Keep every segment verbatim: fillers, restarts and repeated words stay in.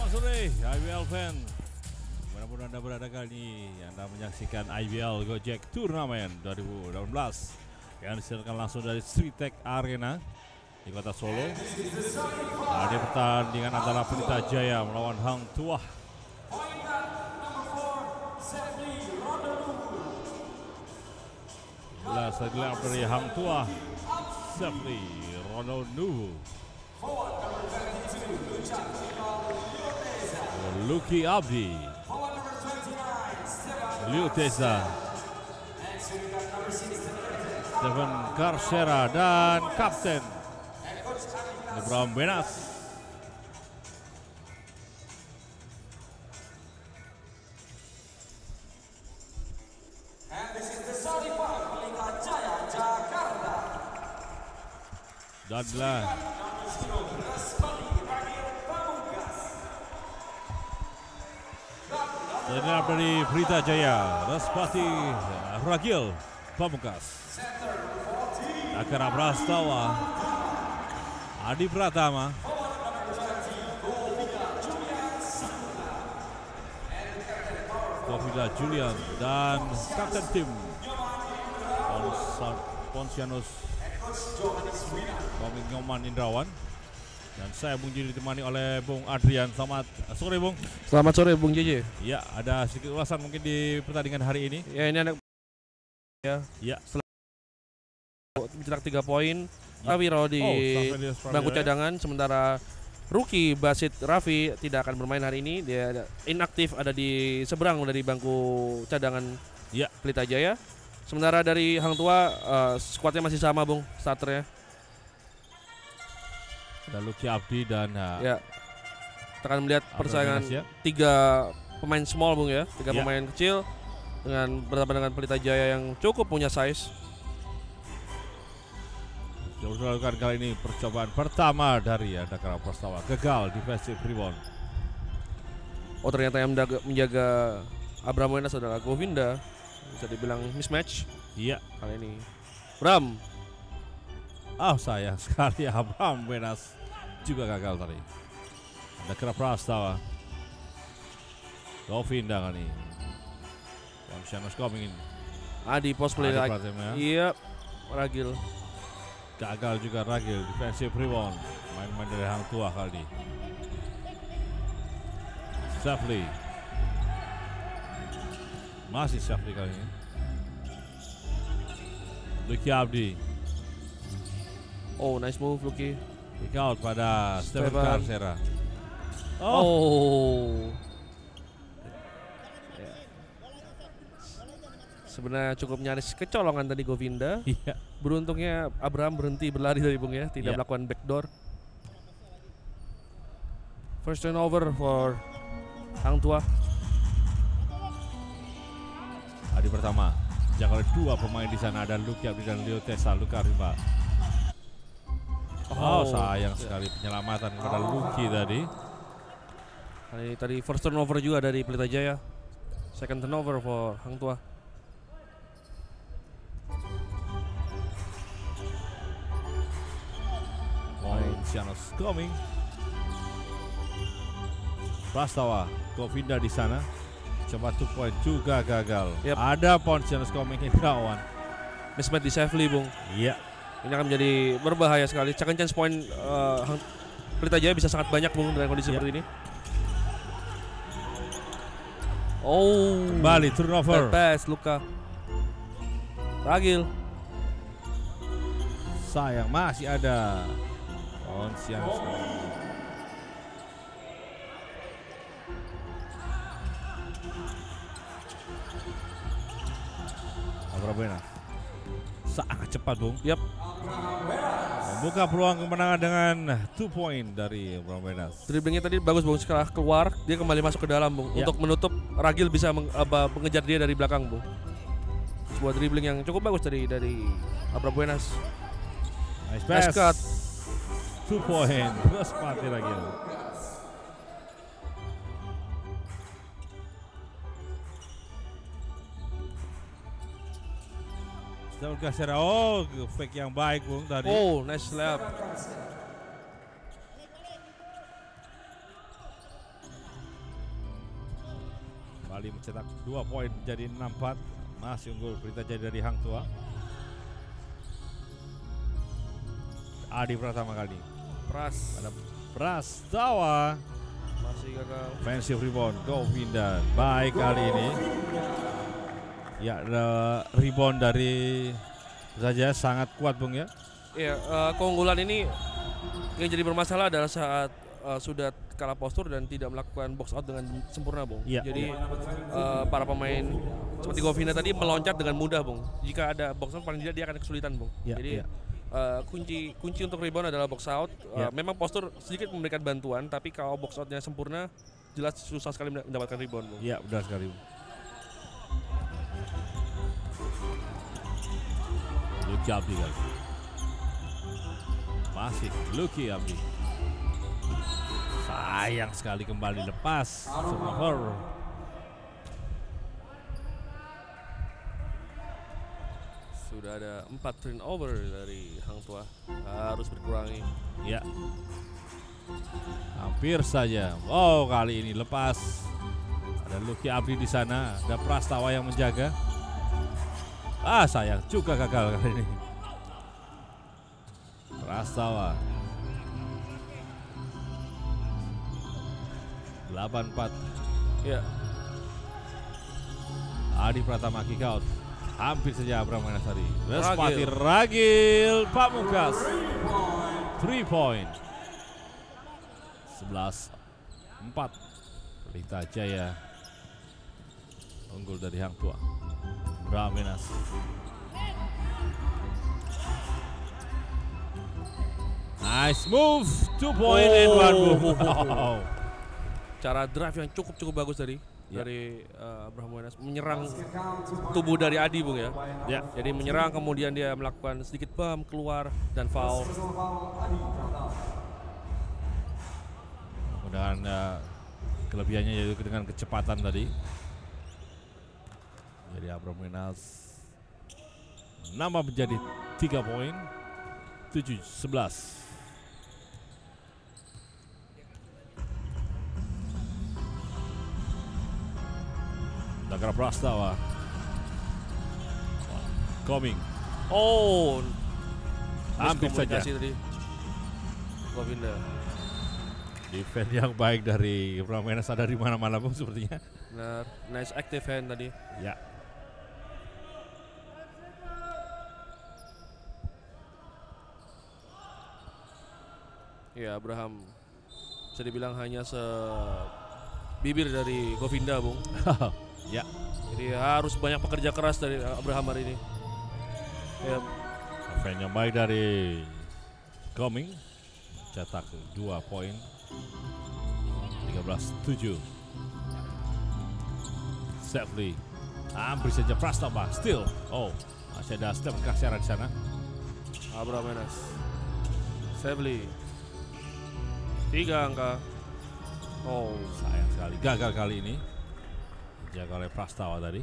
Selamat sore I B L fan. Mudah-mudahan Anda berada kali ini Anda menyaksikan I B L Gojek Turnamen dua ribu delapan belas yang disiarkan langsung dari Sritek Arena di kota Solo. Nah, di pertandingan antara Pelita Jaya melawan Hang Tuah. Jelas dilakukan dari Hang Tuah, Sefli Rononuhu, Lucky Abdi, Liu Teza, Stephen Carcera, dan Kapten Abraham Benas. Dan lah Sebenarnya dari Pelita Jaya, Respati Ragil Pamungkas, Akara Prastawa, Adi Pratama, Kofida Julian, dan Kapten Tim Ponsianus Komik Nyoman Indrawan. Dan saya Bung Jiji ditemani oleh Bung Adrian. Selamat sore Bung. Selamat sore Bung Jiji. Ya, ada sedikit ulasan mungkin di pertandingan hari ini. Ya, ini anak ya. Ya. Setelah mencetak tiga poin, ya. Awiro di oh, bangku cadangan, sementara rookie Basit Raffi tidak akan bermain hari ini. Dia inaktif, ada di seberang dari bangku cadangan ya. Pelita Jaya. Sementara dari Hang Tua, uh, skuadnya masih sama Bung, starternya. Ada Lucky Abdi dan uh, ya. Kita akan melihat persaingan ya. tiga pemain small Bung ya, tiga ya. pemain kecil dengan berhadapan dengan Pelita Jaya yang cukup punya size. Yang dilakukan kali ini percobaan pertama dari Akara Prastawa, gagal defensive rebound. Oh, ternyata yang menjaga, menjaga Abraham Wenas adalah Govinda, bisa dibilang mismatch. Iya, kali ini. Bram. Ah, oh, sayang sekali Abraham Wenas juga gagal tadi. Ada Akara Prastawa, Govinda kali ini. Ponsianus coming in. Adi post play lagi. Ya. Iya, Ragil. Gagal juga Ragil, defensive rebound. Main-main dari Hang Tuah kali ini. Safli. Masih Safli kali ini. Lucky Abdi. Oh, nice move Lucky. Kick out pada Stephen Carcera. Oh. oh. Ya. Sebenarnya cukup nyaris kecolongan tadi Govinda. Iya. Beruntungnya Abraham berhenti berlari dari Bung ya, tidak yeah. melakukan backdoor. First turnover for Hang Tua. Adi pertama, jaga oleh dua pemain di sana, ada Lucky Abdi dan Liu Teza. Luka Rimba. Oh, oh, sayang sekali penyelamatan kepada Lucky tadi. Tadi, tadi first turnover juga dari Pelita Jaya. Second turnover for Hang Tua. Ponsianus coming. Prastawa, Govinda di sana. Coba two point juga gagal. Yep. Ada Ponsianus coming Indrawan. Mismatch di Safely Bung. Iya. Ini akan menjadi berbahaya sekali. Second chance point uh, Pelita Jaya bisa sangat banyak Bung dengan kondisi yeah. seperti ini. Oh, kembali turnover. Pass Luka. Ragil. Sayang masih ada Ponsianus. Abraham sangat cepat Bung. Yap. Membuka peluang kemenangan dengan two point dari Abraham Wenas. Dribblingnya tadi bagus Bung, setelah keluar dia kembali masuk ke dalam Bung ya. Untuk menutup Ragil bisa meng, uh, mengejar dia dari belakang Bung. Sebuah dribbling yang cukup bagus tadi dari Abraham Wenas. Nice pass. Nice cut. Two point. Terus mati Ragil. Stephen Carcera, oh fake yang baik Bung tadi. Oh, nice slap. cetak dua poin jadi enam empat. Masih unggul Pelita Jaya dari Hang Tua. Adi Pratama kali ini. Pras. Ada Prastawa. Masih gagal. Offensive rebound Govinda. Baik kali ini. Ya, ada rebound dari saja sangat kuat Bung ya. Iya, uh, keunggulan ini yang jadi bermasalah adalah saat uh, sudah kalah postur dan tidak melakukan box out dengan sempurna, Bung. Ya, jadi ya. Uh, para pemain seperti Govinda tadi meloncat dengan mudah, Bung. Jika ada box out paling tidak dia akan kesulitan, Bung. Ya, jadi ya. Uh, kunci kunci untuk rebound adalah box out. Uh, ya. Memang postur sedikit memberikan bantuan, tapi kalau box outnya sempurna, jelas susah sekali mendapatkan rebound, Bung. Iya, benar sekali. Lucky Abdi kali. Masih Lucky Abdi. Sayang sekali kembali lepas. Turnover. Sudah ada empat turnover dari Hang Tua. Harus berkurangi. Ya. Hampir saja. Oh, kali ini lepas. Ada Lucky Abdi di sana. Ada Prastawa yang menjaga. Ah, sayang juga gagal kali ini. Prastawa. delapan empat. Ya. Adi Pratama kick out. Hampir saja Abraham Manasari. Respati Ragil Pamungkas. three point. sebelas empat. Pelita Jaya unggul dari Hang Tua. Ramenas. Nice move, two point oh. and one move. Oh. Cara drive yang cukup cukup bagus tadi ya. dari uh, Abraham Wenas menyerang tubuh dari Adi, Bung ya. Ya. Jadi menyerang kemudian dia melakukan sedikit bump keluar dan foul. Dengan uh, kelebihannya yaitu dengan kecepatan tadi. Jadi Abraham Wenas nambah menjadi tiga poin, tujuh sebelas. Dagara Prastawa. Coming. Oh, hampir saja. Tadi. Govinda. Defense yang baik dari Abraham Wenas ada di mana-mana Bung sepertinya. Benar, nice active hand tadi. Ya. Ya, Abraham bisa dibilang hanya sebibir dari Govinda, Bung. Ya. Jadi harus banyak pekerja keras dari Abraham hari ini. Ya. Defense yang baik dari Coming. Cetak dua poin. tiga belas tujuh. Safely. Hampir saja Prastawa. Still. Oh, masih ada step Kasyara di sana. Abraham Wenas. Safely. Tiga angka. Oh, sayang sekali. Gagal kali ini. Jaga oleh Prastawa tadi.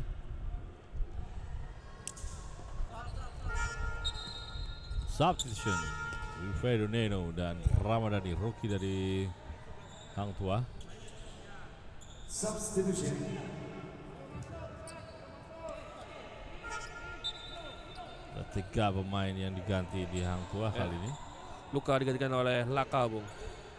Substitution. Wilfredo Neno dan Ramadhani, rookie dari Hang Tua. Substitution. Ada tiga pemain yang diganti di Hang Tua ya. Kali ini. Luka digantikan oleh Laka, Bung.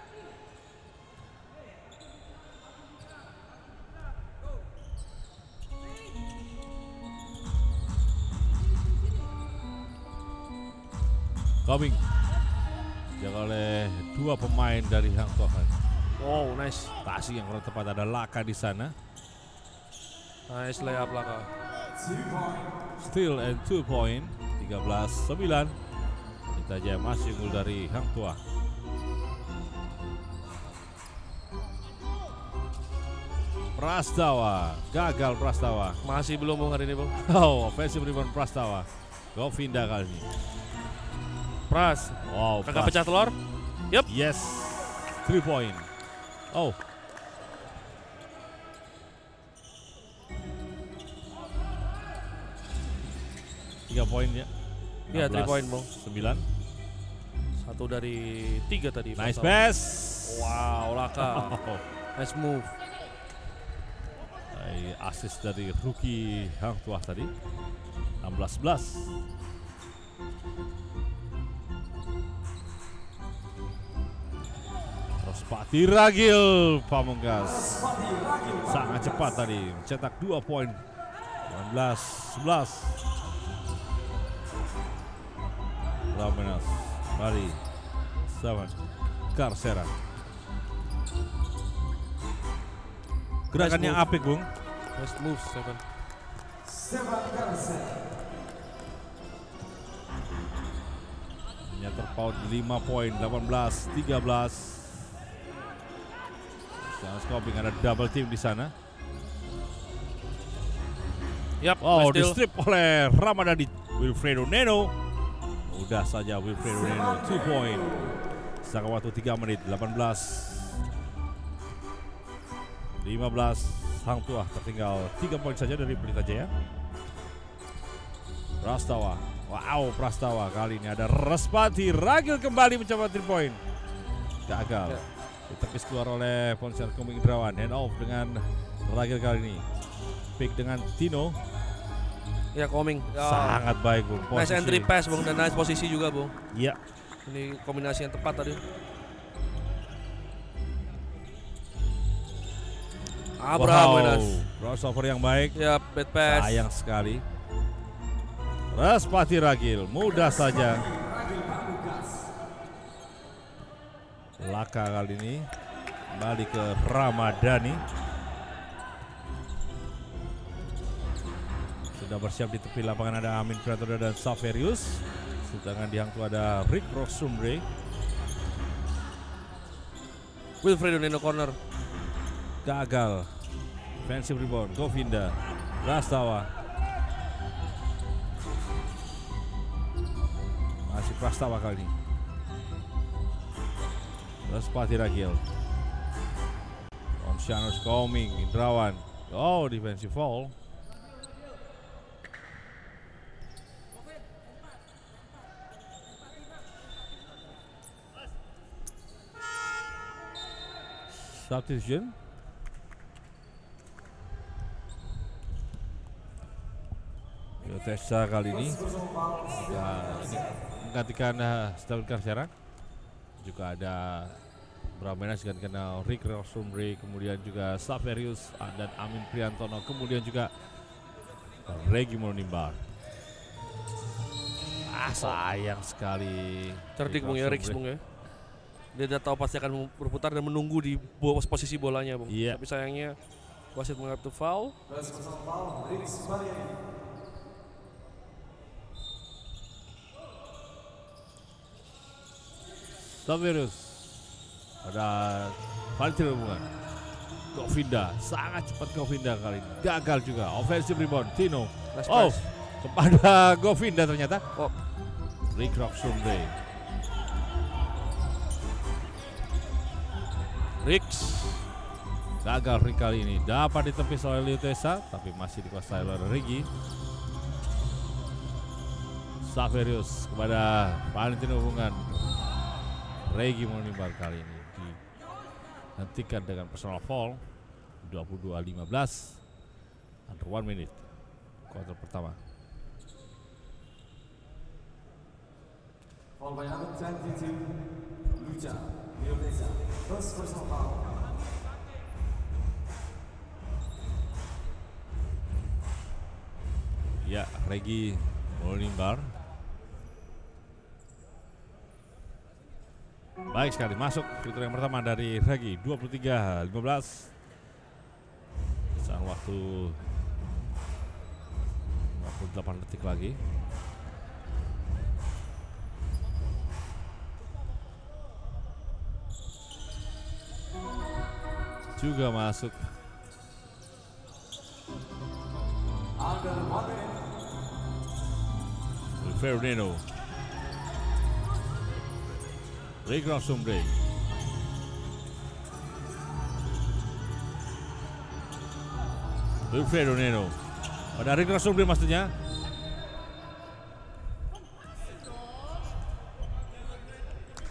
Coming. Jaga oleh dua pemain dari Hang Tua. Wow, nice. Tasik yang kurang tepat, ada Laka di sana. Nice layup Laka. Steal and two point. tiga belas sembilan. Pelita Jaya masih unggul dari Hang Tua. Prastawa, gagal Prastawa. Masih belum Bung hari ini, Bung. Oh, offensive rebound Prastawa. Govinda kali ini. Pras. Wow, kagak pecah telur. Yup. Yes. three point. Oh. tiga poin ya. Iya, three point, Bung. sembilan. Satu dari tiga tadi. Nice pass. Wow, Laka. Oh. Nice move. assist dari rookie Hang Tuah tadi. enam belas sebelas. Rospati Ragil Pamungkas sangat cepat tadi mencetak dua poin. enam belas sebelas. Ramenas Mari Saman Karsera. Gerakannya apik, Bung. First move seven. Hanya terpaut lima poin. Delapan belas tiga belas. Sekarang scoping ada double team di sana. Yap, oh, di strip oleh Ramadhani. Wilfredo Neno. Mudah saja Wilfredo Neno. Two point. Sisa waktu tiga menit. Delapan belas lima belas. Hang Tuah tertinggal tiga poin saja dari Pelita Jaya. Prastawa. Wow, Prastawa kali ini ada Rospati Ragil kembali mencoba three point. Gagal. Ditepis keluar oleh Ponsel Koming Indrawan. Hand off dengan Ragil kali ini. Pick dengan Tino. Ya, Koming. Oh. Sangat baik, Bung. Nice entry pass, Bung, dan nice posisi juga, Bung. Iya. Ini kombinasi yang tepat tadi. Abraham wow. Crossover yang baik. Ya, bad pass. Sayang sekali. Rospati Ragil mudah saja. Laka kali ini kembali ke Ramadhani. Sudah bersiap di tepi lapangan ada Amin Priantono dan Saverius. Sedangkan di Hang Tuah ada Rick Rosumbre. Wilfredo Neno corner. Gagal. Defensive rebound. Govinda. Prastawa. Masih Prastawa kali ini. Rospati Ragil. Onsianus Koming. Indrawan. Oh, defensive foul. Substitution. Yotesa kali ini ya, menggantikan uh, Stephen Karsera. Juga ada Bramenas gantikan Rick Rosumbre, kemudian juga Saverius dan Amin Priantono, kemudian juga Regi Monimbar. Ah, sayang sekali. Cerdik, Bung, ya, Rick, Bung, ya. Dia udah tahu pasti akan berputar dan menunggu di posisi bolanya, Bung. Iya. Tapi sayangnya wasit mengambil foul. Saverius. Ada Valentino hubungan. Govinda, sangat cepat Govinda kali ini. Gagal juga. Offensive rebound Tino. Nice oh, pass. kepada Govinda ternyata. Oh. Rick Rosumbre. Ricks. Gagal Rick kali ini. Dapat ditepis oleh Liutesa, tapi masih dikuasai oleh Regi. Saverius kepada Valentino hubungan. Regi Monimbar kali ini dihentikan dengan personal foul. Dua puluh dua lima belas. Under one minute. Kuarter pertama. Foul by number twenty-two, Lucha Liutesa. First personal foul. Ya, Regi Monimbar. Baik sekali, masuk free throw yang pertama dari Regi. Dua puluh tiga lima belas. Sisa waktu lima puluh delapan detik lagi. Juga masuk. Ferdinand. Rick Rosumbre. Wilfredo Neno. Pada Rick Rosumbre maksudnya.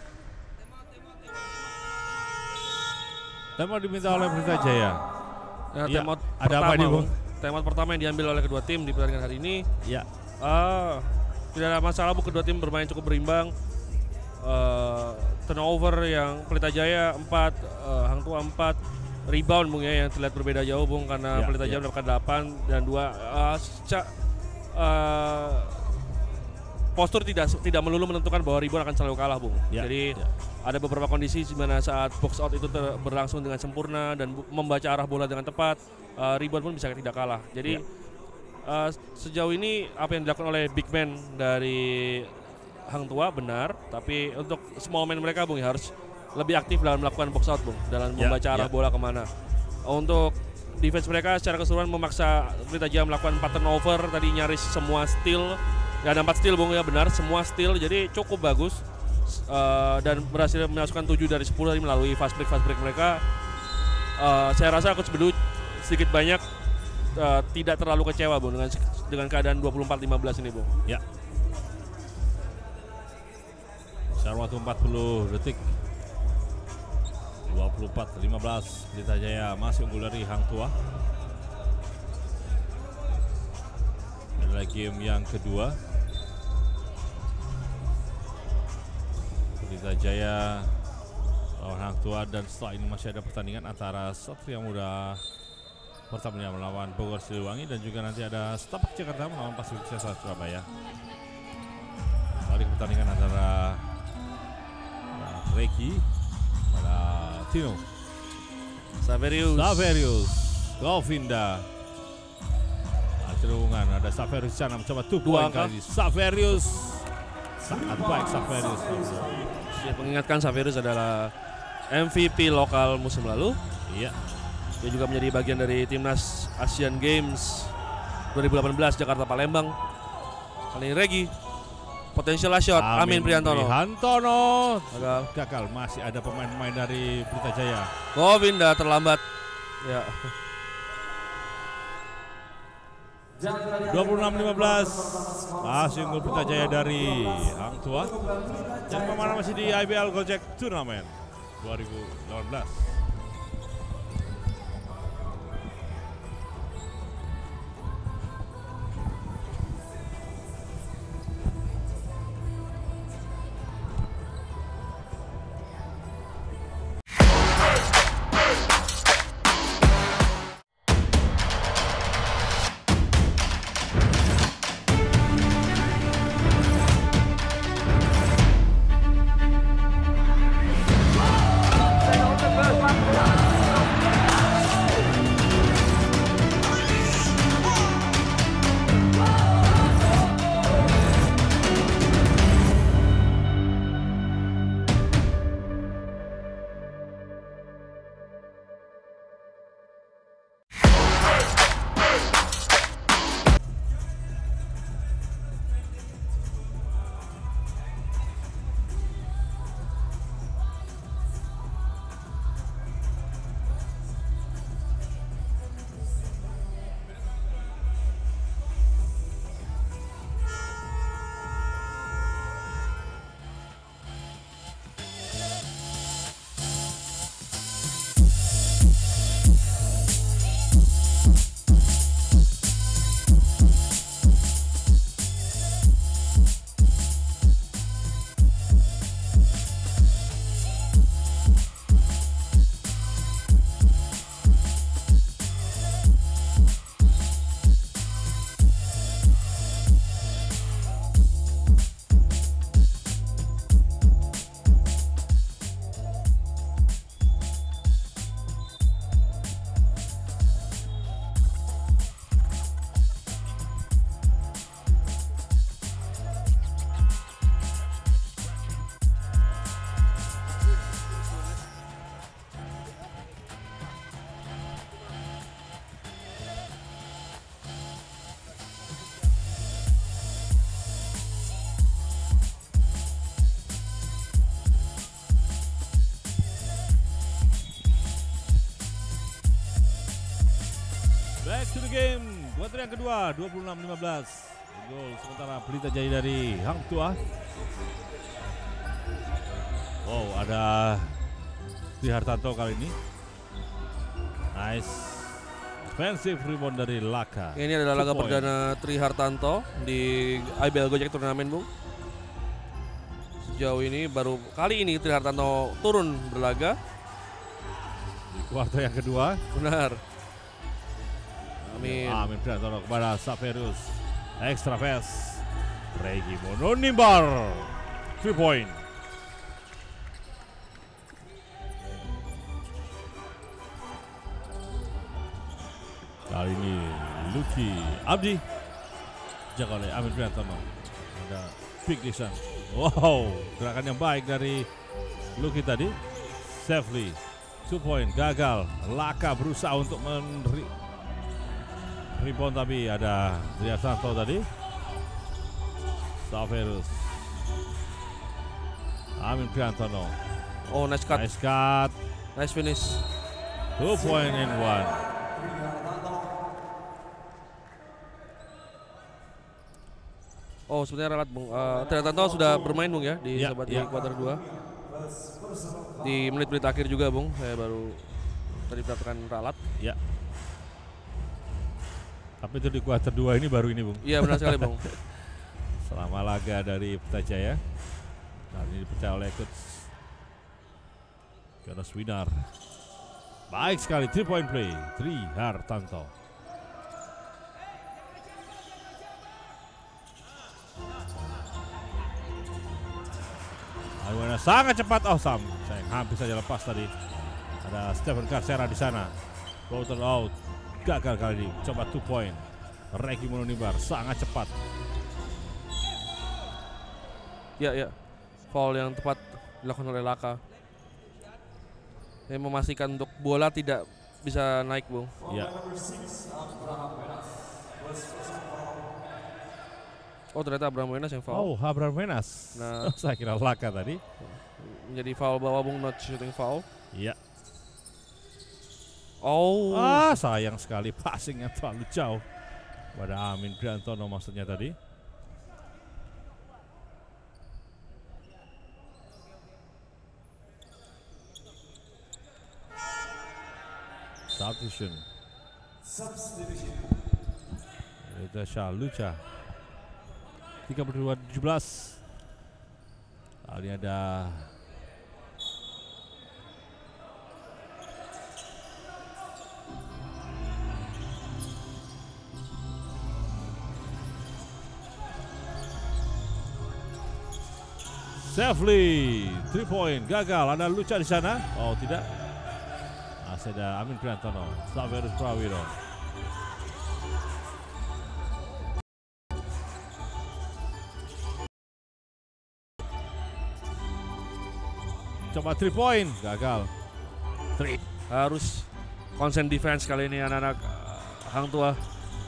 Tema diminta oleh Pelita Jaya. Ya, Ya, timeout ada apa pertama, ini, Bung? Timeout pertama yang diambil oleh kedua tim di pertandingan hari ini. Ya. Uh, tidak ada masalah, Bu. Kedua tim bermain cukup berimbang. Uh, turnover yang Pelita Jaya empat, uh, Hang Tua empat, rebound Bung ya yang terlihat berbeda jauh Bung karena Ya, Pelita Jaya ya. mendapatkan delapan dan dua. Uh, seca- uh, postur tidak tidak melulu menentukan bahwa rebound akan selalu kalah Bung. Ya, Jadi ya. ada beberapa kondisi di mana saat box out itu ter- berlangsung dengan sempurna dan bu- membaca arah bola dengan tepat, uh, rebound pun bisa tidak kalah. Jadi Ya. uh, sejauh ini apa yang dilakukan oleh big man dari Hang Tua benar, tapi untuk small man mereka Bung ya, harus lebih aktif dalam melakukan box out Bung, dalam Ya, membaca arah ya. bola kemana. Untuk defense mereka secara keseluruhan memaksa Pelita Jaya melakukan empat turnover, tadi nyaris semua steal. Ya, ada empat steal Bung ya, benar semua steal, jadi cukup bagus. Uh, dan berhasil memasukkan tujuh dari sepuluh tadi melalui fast break fast break mereka. Uh, saya rasa Coach Bedu sedikit banyak uh, tidak terlalu kecewa Bung dengan dengan keadaan dua puluh empat lima belas ini Bung. Ya. Sekarang waktu empat puluh detik. dua puluh empat lima belas Pelita Jaya masih unggul dari Hang Tua. Adalah game yang kedua. Pelita Jaya lawan Hang Tua, dan setelah ini masih ada pertandingan antara Satria Muda pertamanya melawan Bogor Siliwangi, dan juga nanti ada Setapak Jakarta melawan Pasifik Jasa Surabaya. Kali pertandingan antara uh, Reki pada Tino Saverius, Saverius Govinda. Terhubungan ada Saverius sana mencoba two Dua point angka. kali ini. Saverius sangat baik Saverius. saya mengingatkan Saverius adalah M V P lokal musim lalu. Iya. Dia juga menjadi bagian dari timnas Asian Games dua ribu delapan belas Jakarta Palembang. Kali ini Regi, potential shot Amin, Amin Prihantono. Prihantono Gagal. gagal. Masih ada pemain-pemain dari Pelita Jaya. Govinda terlambat. Ya. dua puluh enam lima belas masih unggul Pelita Jaya dari Hang Tua. Yang pemana masih di I B L Gojek Turnamen dua ribu delapan belas. Back to the game. Kuarter yang kedua, dua puluh enam lima belas. Gol sementara Pelita Jaya dari Hang Tua. Wow, ada Tri Hartanto kali ini. Nice. offensive rebound dari Laka. Ini adalah laga Two point. perdana Tri Hartanto di I B L Gojek Turnamen, Bung. Sejauh ini baru kali ini Tri Hartanto turun berlaga. Di kuarter yang kedua. Benar. Amin. Amin Priantono kepada Saverius. Extra pass. Regi Mononimbar. Three point. Kali ini Lucky Abdi jaga oleh Amin Priantono. Ada pick di sana. Wow, gerakan yang baik dari Lucky tadi. Safely two point gagal. Laka berusaha untuk men rebound tapi ada Triartanto tadi. Saverius. Amin Priantono. Oh, nice cut. Nice cut. Nice finish. Two point in one. Oh, sebenarnya ralat, Bung. Uh, Tri Hartanto sudah bermain, Bung, ya di Ya, sahabat ya. di kuarter dua. Di menit-menit akhir juga, Bung. Saya baru tadi perhatikan ralat. Ya. Tapi itu di kuarter dua ini baru ini, Bung. Iya, benar sekali, Bung. Selama laga dari Putrajaya. Kali ini dipercaya oleh coach Jonas Winar. Baik sekali three point play Tri Hartanto. Arwana sangat cepat. Oh, Sam, saya hampir saja lepas tadi. Ada Stephen Carcera di sana. Floater out. Gagal kali ini. Coba two point. Regi Mononimbar sangat cepat. Ya, ya. Foul yang tepat dilakukan oleh Laka. Yang memastikan untuk bola tidak bisa naik, Bung. Ya. Oh, ternyata Abraham Wenas yang foul. Oh, Abraham Wenas. Nah, Saya kira Laka tadi. menjadi foul bawah, Bung, not shooting foul. Iya. Oh. Ah, sayang sekali passingnya terlalu jauh. Pada Amin Priantono maksudnya tadi. Substitution. Substitution. Itu Shah Lucha. tiga puluh dua tujuh belas. Kali ada Safely, three point gagal. Ada Lucha di sana. Oh, tidak. Masih ada Amin Priantono. Saverius Prawiro. Coba three point, gagal. Three. Harus konsen defense kali ini anak-anak uh, Hang Tua.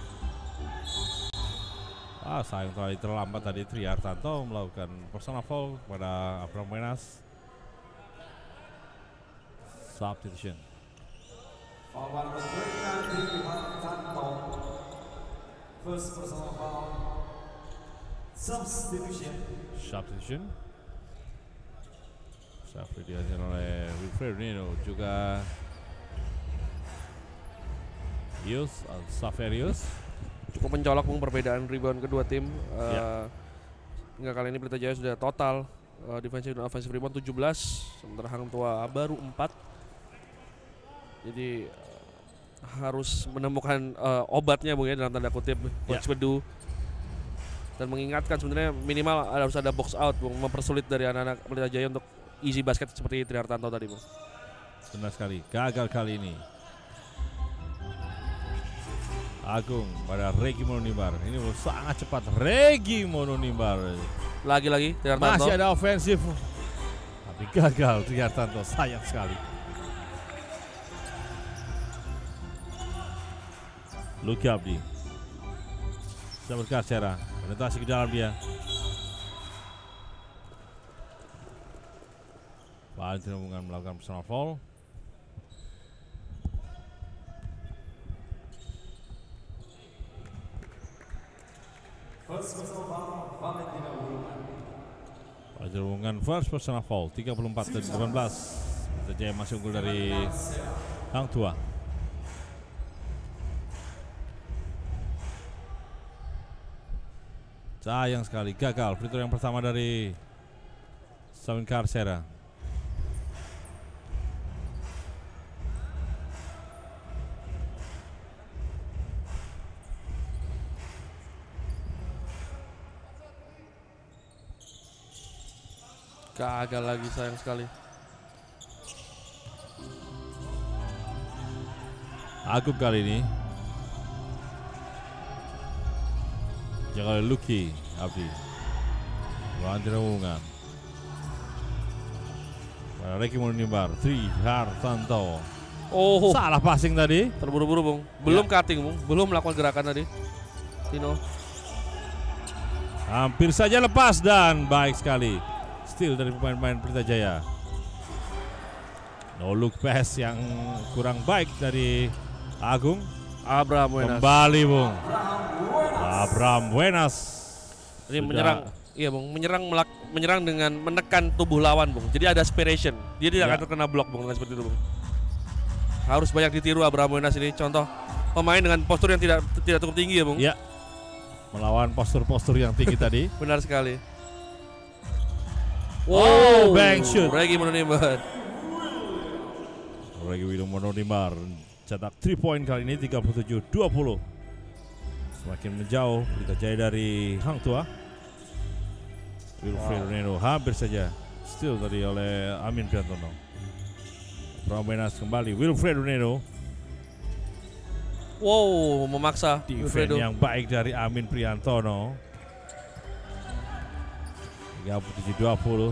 Ah, sayang terlalu terlambat tadi Tri Hartanto melakukan personal foul kepada Abraham Wenas. Substitution. Foul number thirty-nine, Tri Hartanto. First personal foul. Substitution. Substitution. Safely dihasilkan oleh Wilfredo Nino, juga Yus Saverius. Cukup mencolok, Bung, perbedaan rebound kedua tim. Uh, Ya. Hingga kali ini Pelita Jaya sudah total uh, defensive dan offensive rebound tujuh belas, sementara Hang Tua baru empat. Jadi uh, harus menemukan uh, obatnya, Bung, ya, dalam tanda kutip Coach Ya. Bedu. Dan mengingatkan sebenarnya minimal harus ada box out, Bung, mempersulit dari anak-anak Pelita Jaya untuk easy basket seperti Tri Hartanto tadi, Bung. Benar sekali, gagal kali ini. Agung pada Regi Mononimbar. Ini sangat cepat. Regi Mononimbar. Lagi-lagi Tri Hartanto. Masih ada ofensif. Tapi gagal Tri Hartanto. Sayang sekali. Lucky Abdi. Sudah berkacara. Penetrasi ke dalam dia. Valentin Rombongan melakukan personal foul. First personal foul, Valentin Rombongan. Valentin Rombongan first personal foul. tiga puluh empat dan delapan belas. Pelita Jaya masih unggul dari Hang Tua. Sayang sekali, gagal free throw yang pertama dari Savinkar Sera. Gagal lagi, sayang sekali. Agung kali ini jaga Lucky Abdi lawan terhubungan Reki Munimbar Tri Hartanto. Oh, salah passing tadi, terburu-buru Bung, belum ya. cutting Bung, belum melakukan gerakan tadi Tino. Hampir saja lepas dan baik sekali steal dari pemain-pemain Pelita Jaya. No look pass yang kurang baik dari Agung. Abraham Wenas Kembali Bung. Abraham Wenas. Ini menyerang, iya Bung, menyerang melak, menyerang dengan menekan tubuh lawan Bung. Jadi ada aspiration. Dia tidak Ya. akan terkena blok Bung dengan seperti itu Bung. Harus banyak ditiru Abraham Wenas ini. Contoh pemain dengan postur yang tidak tidak cukup tinggi ya Bung. Ya. Melawan postur-postur yang tinggi tadi. Benar sekali. Oh, bank shoot. Regi Munimbar. Regi Munimbar cetak three point kali ini tiga puluh tujuh dua puluh. Semakin menjauh Pelita Jaya dari Hang Tua. Wilfredo wow. Neno hampir saja steal tadi oleh Amin Priantono. Promenas kembali Wilfredo Neno. Wow, memaksa Defense yang baik dari Amin Priantono. tiga puluh tujuh dua puluh.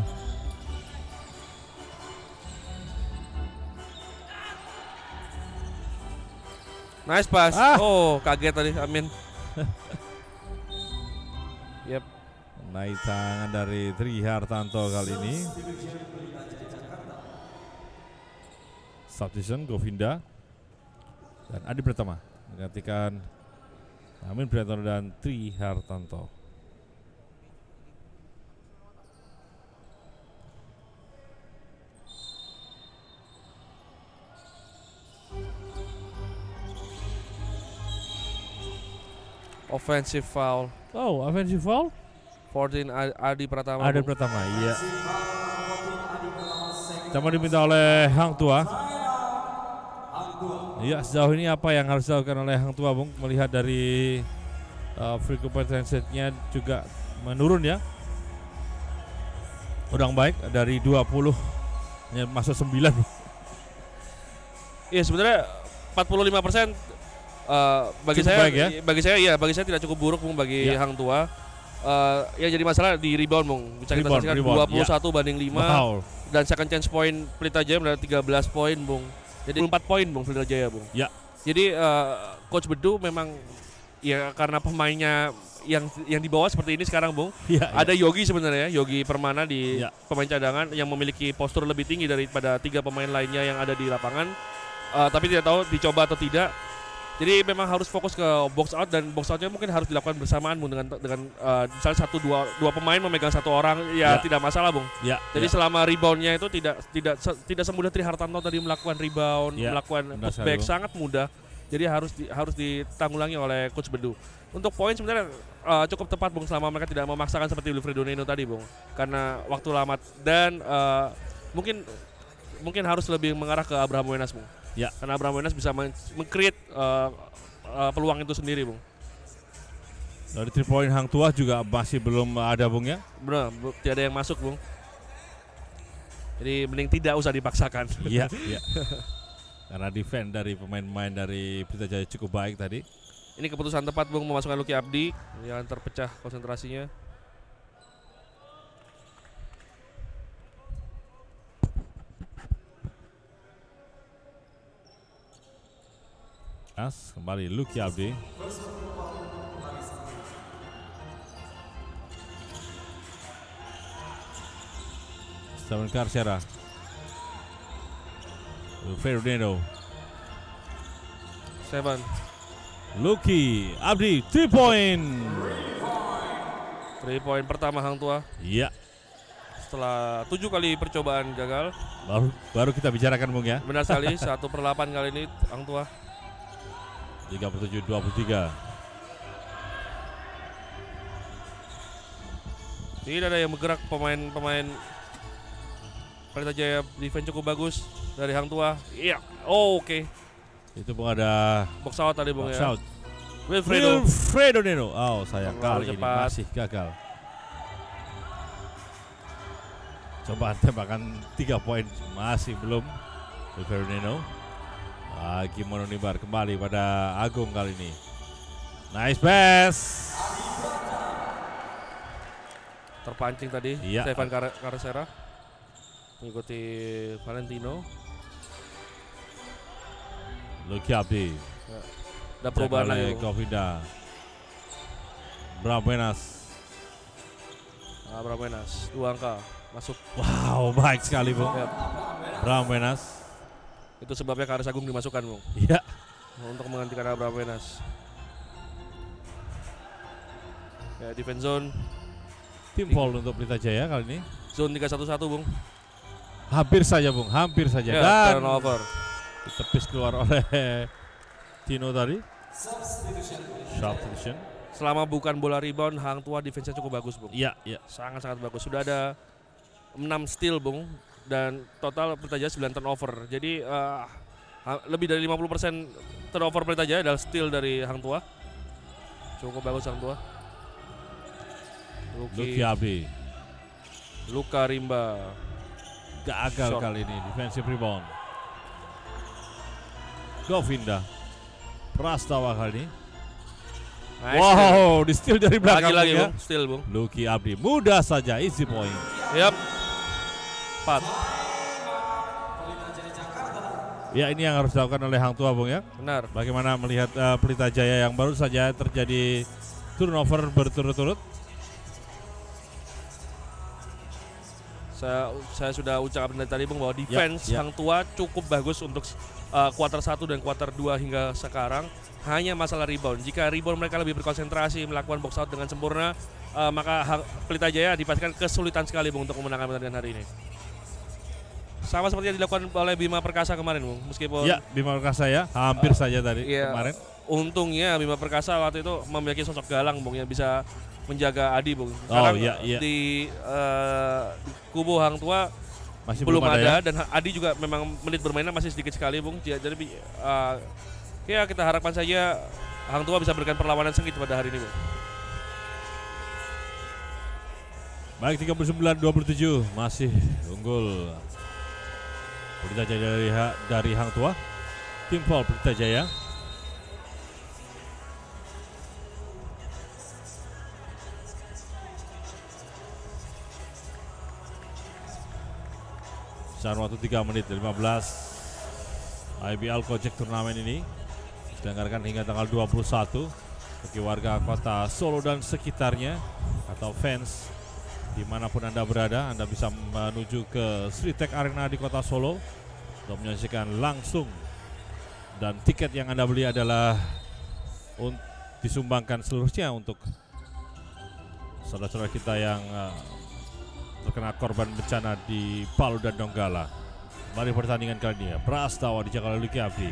Nice pass. Ah. Oh, kaget tadi Amin. Yep. Naik tangan dari Tri Hartanto kali ini. Substitution Govinda dan Adi Pratama menggantikan Amin Priantono dan Tri Hartanto. Offensive foul. Oh, offensive foul? empat belas Adi Pratama. Adi Pratama, iya. Sama diminta oleh Hang Tua. Iya, sejauh ini apa yang harus dilakukan oleh Hang Tua, Bung? Melihat dari uh, free competence-nya juga menurun ya. Kurang baik dari dua puluh masuk sembilan. Iya, sebenarnya empat puluh lima persen Uh, bagi cukup saya, baik, ya? bagi saya iya, bagi saya tidak cukup buruk Bung bagi ya. Hang Tua. Uh, yang jadi masalah di rebound Bung. Bisa kita Rebound, saksikan rebound, dua puluh satu ya. banding lima Wow. dan second chance point Pelita Jaya mendapat tiga belas poin Bung. Jadi empat poin Bung Pelita Jaya Bung. Ya. Jadi uh, Coach Bedu memang ya karena pemainnya yang yang di bawah seperti ini sekarang Bung. Ya, ada ya. Yogi sebenarnya, Yogi Permana di ya. pemain cadangan yang memiliki postur lebih tinggi daripada tiga pemain lainnya yang ada di lapangan. Uh, tapi tidak tahu dicoba atau tidak. Jadi memang harus fokus ke box out dan box outnya mungkin harus dilakukan bersamaan Bung dengan dengan uh, misalnya satu dua dua pemain memegang satu orang ya, ya. Tidak masalah Bung. Ya, Jadi ya. selama reboundnya itu tidak tidak tidak semudah Tri Hartanto tadi melakukan rebound, ya. melakukan putback sangat mudah. Jadi harus di, harus ditanggulangi oleh Coach Bedu. Untuk poin sebenarnya uh, cukup tepat Bung selama mereka tidak memaksakan seperti Wilfredo Neno tadi Bung. Karena waktu lama dan uh, mungkin mungkin harus lebih mengarah ke Abraham Wenas Bung. Ya. Karena Abraham Wenas bisa meng-create uh, uh, peluang itu sendiri Bung. Dari three point Hang Tua juga masih belum ada Bung ya? Benar, tidak ada yang masuk Bung. Jadi mending tidak usah dipaksakan. Iya, iya. Karena defense dari pemain-pemain dari Pelita Jaya cukup baik tadi. Ini keputusan tepat Bung memasukkan Lucky Abdi yang terpecah konsentrasinya. As, kembali Lucky Abdi. Savinkar Sera. Wilfredo Neno. Seven. Lucky Abdi three point. Three point pertama Hang Tua. Iya. Setelah tujuh kali percobaan gagal. Baru baru kita bicarakan Bung ya. Benar sekali, satu per delapan kali ini Hang Tua. tiga puluh tujuh dua puluh tiga. Tidak ada yang bergerak, pemain-pemain Pelita Jaya defense cukup bagus dari Hang Tua. Iya, oh, oke. Okay. Itu Bung ada box out tadi Bung box ya. out. Wilfredo. Wilfredo Neno. Oh, sayang kali ini cepat. masih gagal. Coba tembakan tiga poin masih belum. Wilfredo Neno. Lagi menunibar kembali pada Agung kali ini. Nice pass. Terpancing tadi iya. Stefan Carcera mengikuti Valentino. Lucky Abdi. Ya. Ada perubahan lagi. Govinda. Bramenas. Ah, Bramenas dua angka masuk. Wow, baik sekali Bung. Ya. Bramenas. Itu sebabnya Karis Agung dimasukkan Bung. Iya. Untuk menggantikan Bramenas. Ya, defense zone. Tim foul untuk Pelita Jaya kali ini. Zone tiga satu satu Bung. Hampir saja Bung, hampir saja. Ya, dan turnover. ditepis keluar oleh Tino tadi. Substitution. Selama bukan bola rebound, Hang Tua defense-nya cukup bagus Bung. Iya, iya. Sangat-sangat bagus. Sudah ada enam steal Bung dan total Pelita Jaya sembilan turnover. Jadi uh, lebih dari lima puluh persen turnover Pelita Jaya adalah steal dari Hang Tua. Cukup bagus Hang Tua. Lucky Abdi. Luka Rimba gagal shot. Kali ini defensive rebound. Govinda Prastawa kali ini. Nice Wow, di steal dari belakang lagi-lagi ya. Bung, steal Bung. Lucky Abdi mudah saja easy point. Yap. empat. Ya, ini yang harus dilakukan oleh Hang Tua Bung ya. Benar. Bagaimana melihat uh, Pelita Jaya yang baru saja terjadi turnover berturut-turut. Saya, saya sudah ucapkan dari tadi Bung bahwa defense ya, ya. Hang Tua cukup bagus untuk uh, kuarter satu dan kuarter dua hingga sekarang. Hanya masalah rebound. Jika rebound mereka lebih berkonsentrasi melakukan box out dengan sempurna, uh, maka Hang, Pelita Jaya dipastikan kesulitan sekali Bung untuk memenangkan pertandingan hari ini. Sama seperti yang dilakukan oleh Bima Perkasa kemarin Bung. Meskipun ya, Bima Perkasa ya hampir uh, saja tadi iya, kemarin. Untungnya Bima Perkasa waktu itu memiliki sosok galang Bung yang bisa menjaga Adi Bung. Sekarang oh, iya, iya. di uh, kubu Hang Tua masih belum, belum ada, ada ya? Dan Adi juga memang menit bermainnya masih sedikit sekali Bung. Jadi uh, ya kita harapkan saja Hang Tua bisa berikan perlawanan sengit pada hari ini Bung. Baik, tiga puluh sembilan dua puluh tujuh masih unggul Pelita Jaya dari, dari Hang Tua. Tim foul Pelita Jaya. Sekarang waktu tiga menit lima belas. I B L Gojek turnamen ini diselenggarakan hingga tanggal dua puluh satu bagi warga kota Solo dan sekitarnya atau fans dimanapun Anda berada. Anda bisa menuju ke Sritek Arena di kota Solo untuk menyaksikan langsung, dan tiket yang Anda beli adalah untuk disumbangkan seluruhnya untuk saudara-saudara kita yang uh, terkena korban bencana di Palu dan Donggala. Mari pertandingan kali ini ya. Prastawa dijaga oleh Lucky Abdi.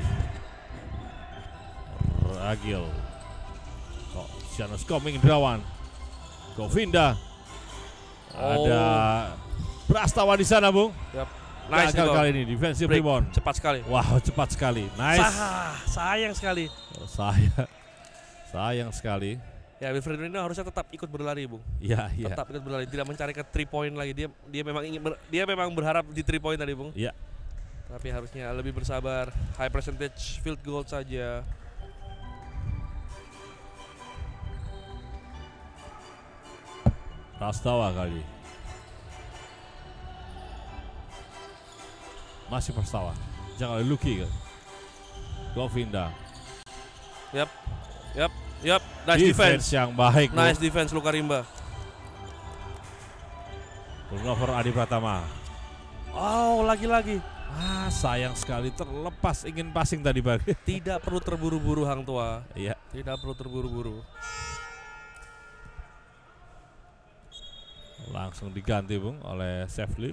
Ragil. Kok Sianus Koming Indrawan. Govinda. Oh. Ada Prastawa di sana, Bung. Yep. Nice gagal kali ini defensive Break. rebound. Cepat sekali. Wow, cepat sekali. Nice. Sah, sayang sekali. Oh, saya sayang sekali. Ya, Wilfredo Neno harusnya tetap ikut berlari, Bung. Iya, iya. Tetap ikut berlari, tidak mencari ke three point lagi. Dia dia memang ingin ber, dia memang berharap di three point tadi, Bung. Iya. Tapi harusnya lebih bersabar. High percentage field goal saja. Prastawa kali. Masih Prastawa. Jangan Lucky kan. Govinda. Yap. Yap. Yap. Nice defense, defense. yang baik. Nice Bro. defense Luka Rimba. Turnover Adi Pratama. Oh, lagi-lagi. Ah, sayang sekali terlepas ingin passing tadi bagi. Tidak perlu terburu-buru Hang Tua. Iya. Tidak perlu terburu-buru. Langsung diganti, Bung, oleh Sefli.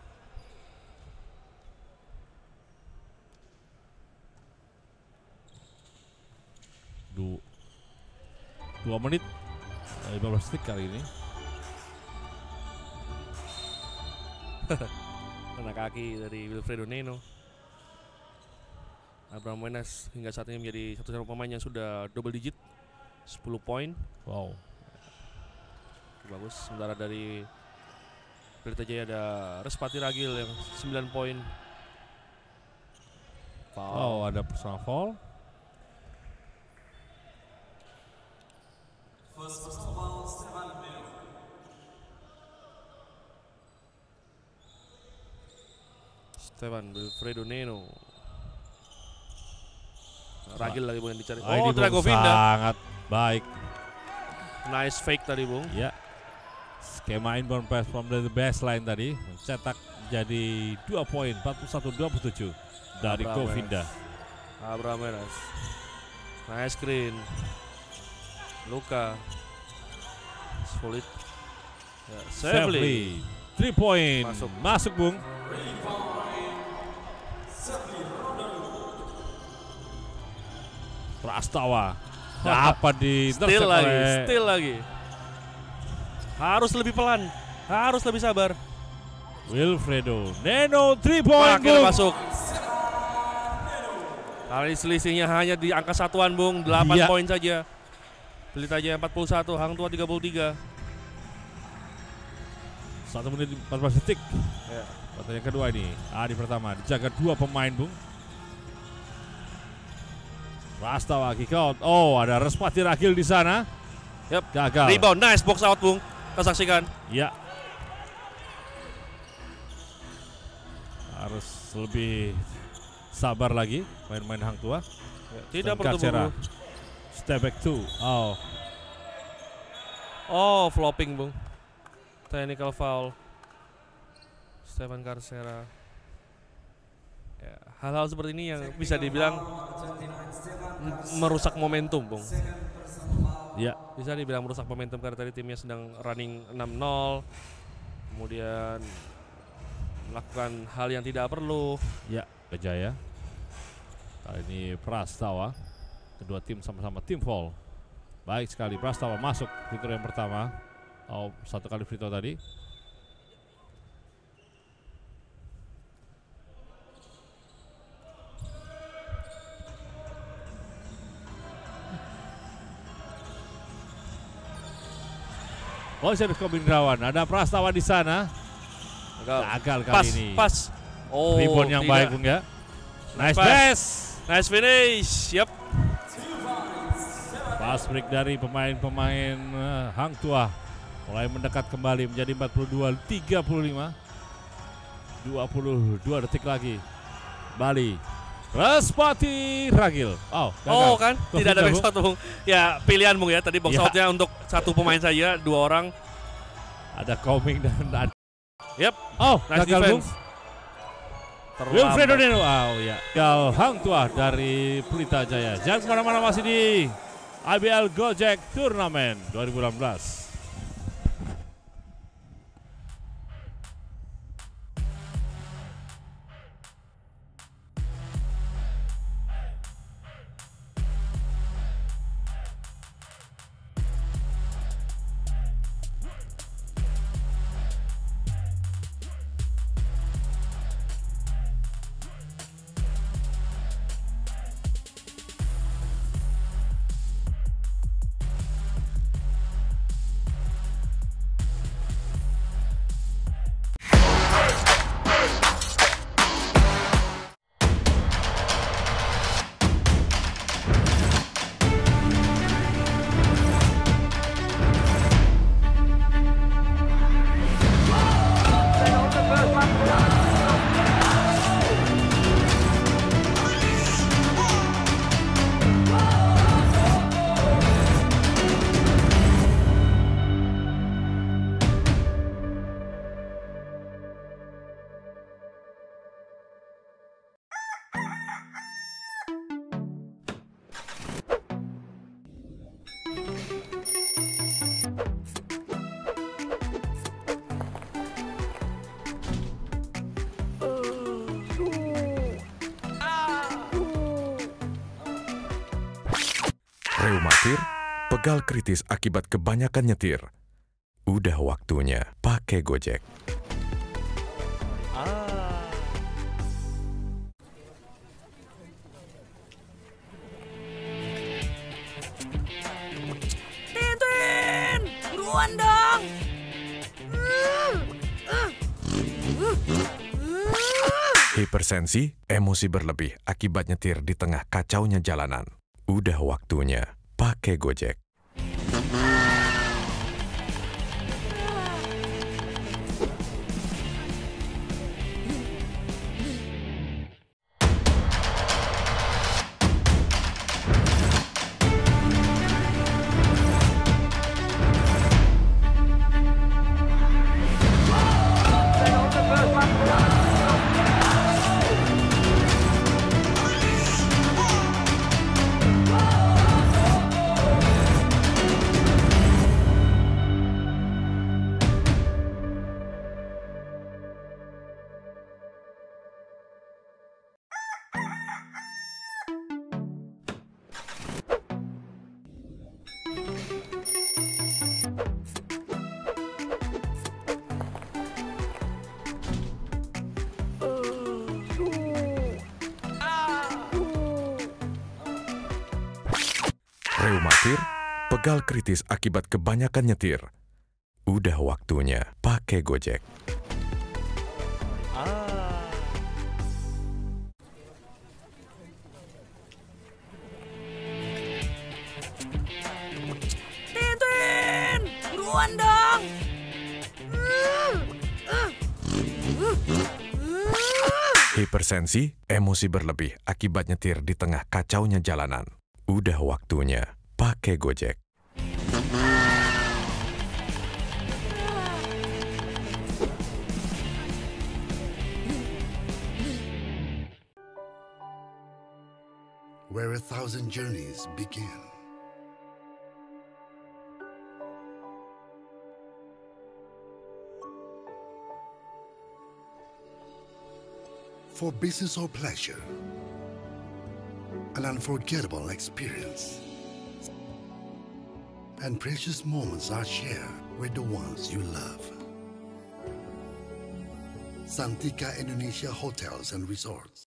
Du dua menit lima belas detik kali ini. Kena kaki dari Wilfredo Neno. Abraham Wenas hingga saat ini menjadi satu-satunya pemain yang sudah double digit, sepuluh poin. Wow. Bagus. Sementara dari Pelita Jaya ada Respati Ragil yang sembilan poin. Oh, ada personal foul. First personal foul, Stefan Melo. Stefan Wilfredo Neno. Ragil lagi bukan dicari. Ah, Oh, ini, Bung, Dragovinda. sangat baik. Nice fake tadi, Bung. Ya. Skema inbound pass from the baseline tadi mencetak jadi dua poin, empat puluh satu dua puluh tujuh dari Abraham Govinda. Abraham Wenas. Nice screen. Luka. Sulit. Ya, Safely. Safely. three point. Masuk. Masuk, Bung. Prastawa dapat di Still lagi, still lagi. Harus lebih pelan, harus lebih sabar. Wilfredo Neno three point. Akhirnya masuk. Kali selisihnya hanya di angka satuan, Bung. delapan Iya. poin saja. Pelita Jaya empat puluh satu, Hang Tua tiga puluh tiga. Satu menit empat belas detik. Ya. Pertanyaan kedua ini, Adi pertama dijaga dua pemain, Bung. Prastawa kick out. Oh, ada Respati Ragil di sana. Yep. Gagal. Rebound, nice box out, Bung. Kita saksikan. Ya. Harus lebih sabar lagi main-main Hang Tua. Ya, tidak perlu Karcera. buru. Step back two. Oh, Oh, flopping, Bung. Technical foul. Stefan Karcera. Ya, hal-hal seperti ini yang bisa dibilang merusak momentum, Bung. ya. Bisa dibilang merusak momentum karena tadi timnya sedang running enam nol. Kemudian melakukan hal yang tidak perlu. Ya, Kejaya. Kali ini Prastawa. Kedua tim sama-sama tim foul. Baik sekali, Prastawa masuk free throw yang pertama. Oh, satu kali free throw tadi. Oh, servis Komindrawan. Ada Prastawa di sana. Gagal kali Pas, ini. pas. Oh, Rebound yang tidak. baik, Bung, ya. Nice Pas. pass. Nice finish. Yep. Fast break dari pemain-pemain uh, Hang Tua. Mulai mendekat kembali menjadi empat puluh dua tiga puluh lima. dua puluh dua detik lagi. Bali. Respati Ragil. Oh, gagal. Oh kan, Kok tidak ada tidak, back Bung? shot, Bung. Ya, pilihan, Bung, ya. Tadi box Ya. outnya untuk satu pemain saja, dua orang. Ada Coming dan ada. Yep. Oh, Nice gagal, Bung. defense. Wilfredo Terlambat. Neno. Oh ya. Gagal Hang Tua dari Pelita Jaya. Jangan kemana-mana, masih di I B L Gojek Turnamen dua ribu enam belas. Reumatir, pegal kritis akibat kebanyakan nyetir. Udah waktunya pakai Gojek. Hipersensi, emosi berlebih akibat nyetir di tengah kacaunya jalanan. Udah waktunya pakai Gojek. Reumatir, pegal kritis akibat kebanyakan nyetir. Udah waktunya pakai Gojek. Tintin, buruan dong. Hipersensi, emosi berlebih akibat nyetir di tengah kacaunya jalanan. Udah waktunya pakai Gojek. Where a thousand journeys begin. For business or pleasure, an unforgettable experience. And precious moments are shared with the ones you love. Santika Indonesia Hotels and Resorts.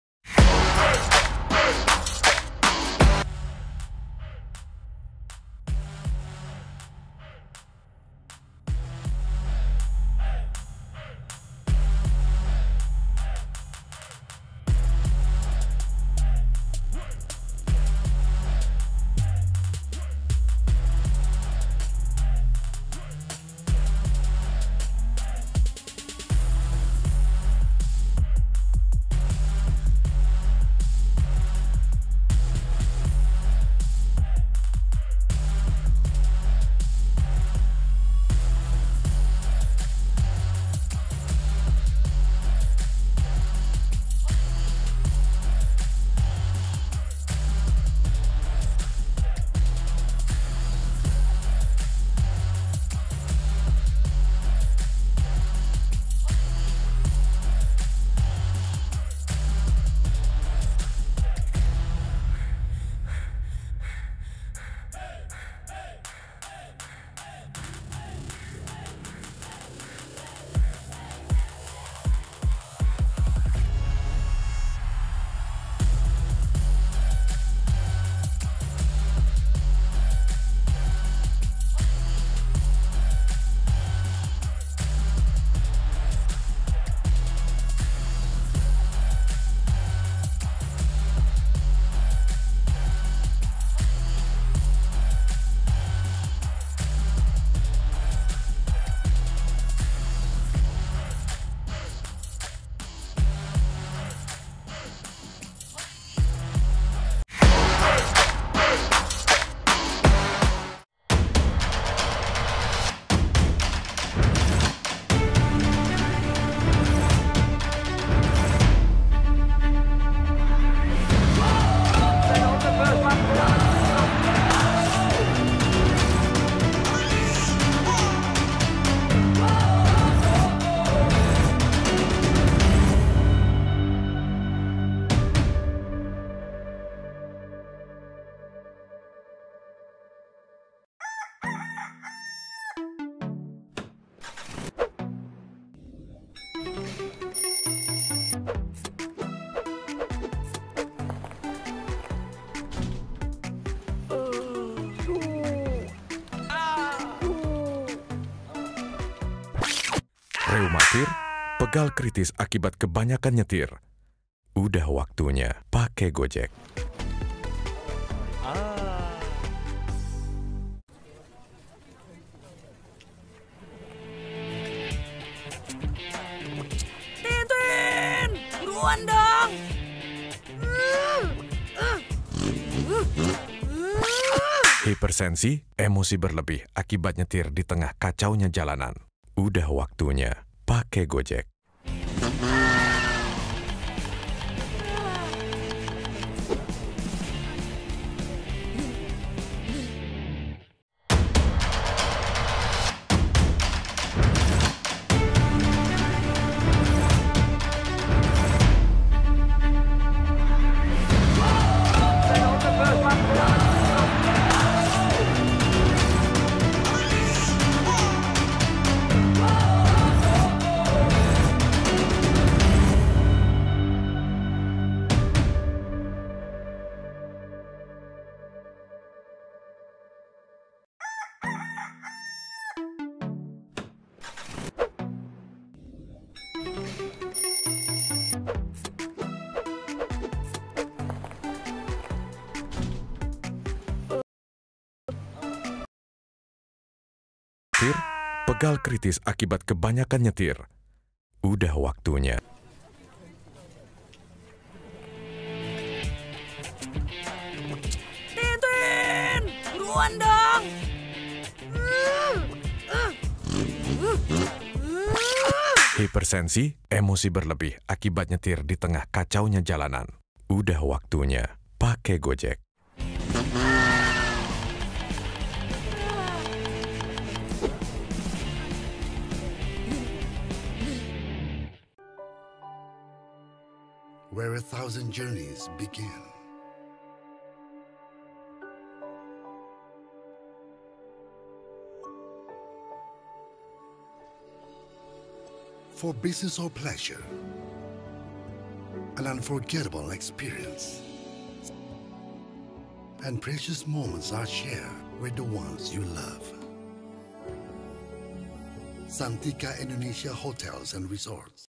Reumatir, pegal kritis akibat kebanyakan nyetir. Udah waktunya pakai Gojek. Ah. Tintin, buruan dong. Hipersensi, emosi berlebih akibat nyetir di tengah kacaunya jalanan. Udah waktunya pakai Gojek. Nyetir, pegal kritis akibat kebanyakan nyetir. Udah waktunya. Tintin, buruan dong. Hipersensi, emosi berlebih akibat nyetir di tengah kacaunya jalanan. Udah waktunya pakai Gojek. Where a thousand journeys begin. For business or pleasure, an unforgettable experience. And precious moments are shared with the ones you love. Santika Indonesia Hotels and Resorts.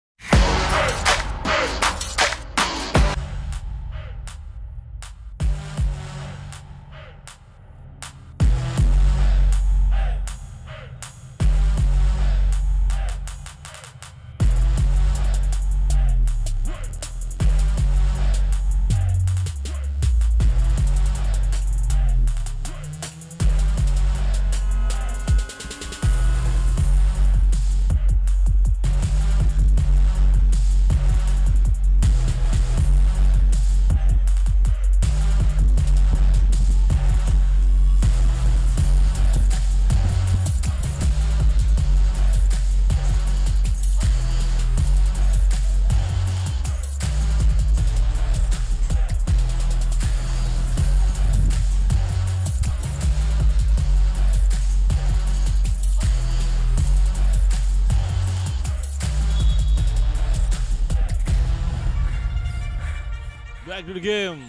Back to the game.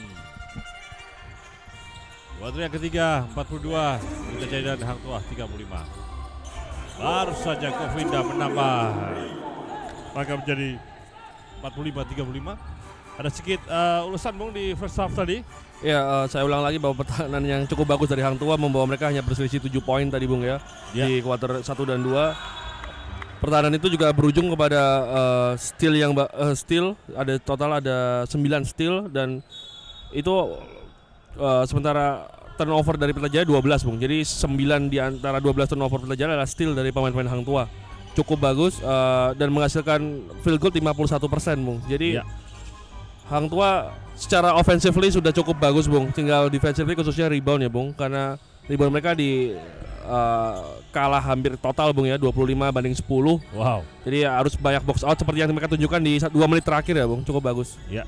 Quarter yang ketiga, empat puluh dua. Pelita Jaya dan Hang Tuah tiga puluh lima. Baru saja Govinda menambah, maka menjadi empat puluh lima tiga puluh lima. Ada sedikit uh, ulasan Bung di first half tadi. Ya, uh, saya ulang lagi bahwa pertahanan yang cukup bagus dari Hang Tuah membawa mereka hanya berselisih tujuh poin tadi Bung ya, ya. Di kuarter satu dan dua. Pertahanan itu juga berujung kepada uh, steal yang uh, steal, ada total ada sembilan steal dan itu uh, sementara turnover dari Pelita Jaya dua belas Bung. Jadi sembilan di antara dua belas turnover Pelita Jaya adalah steal dari pemain-pemain Hang Tuah. Cukup bagus uh, dan menghasilkan field goal lima puluh satu persen Bung. Jadi ya. Hang Tuah secara offensively sudah cukup bagus Bung. Tinggal defensively khususnya rebound ya Bung, karena rebound mereka di Uh, kalah hampir total Bung ya, dua puluh lima banding sepuluh. Wow. Jadi ya, harus banyak box out seperti yang mereka tunjukkan di dua menit terakhir ya Bung, cukup bagus. Ya.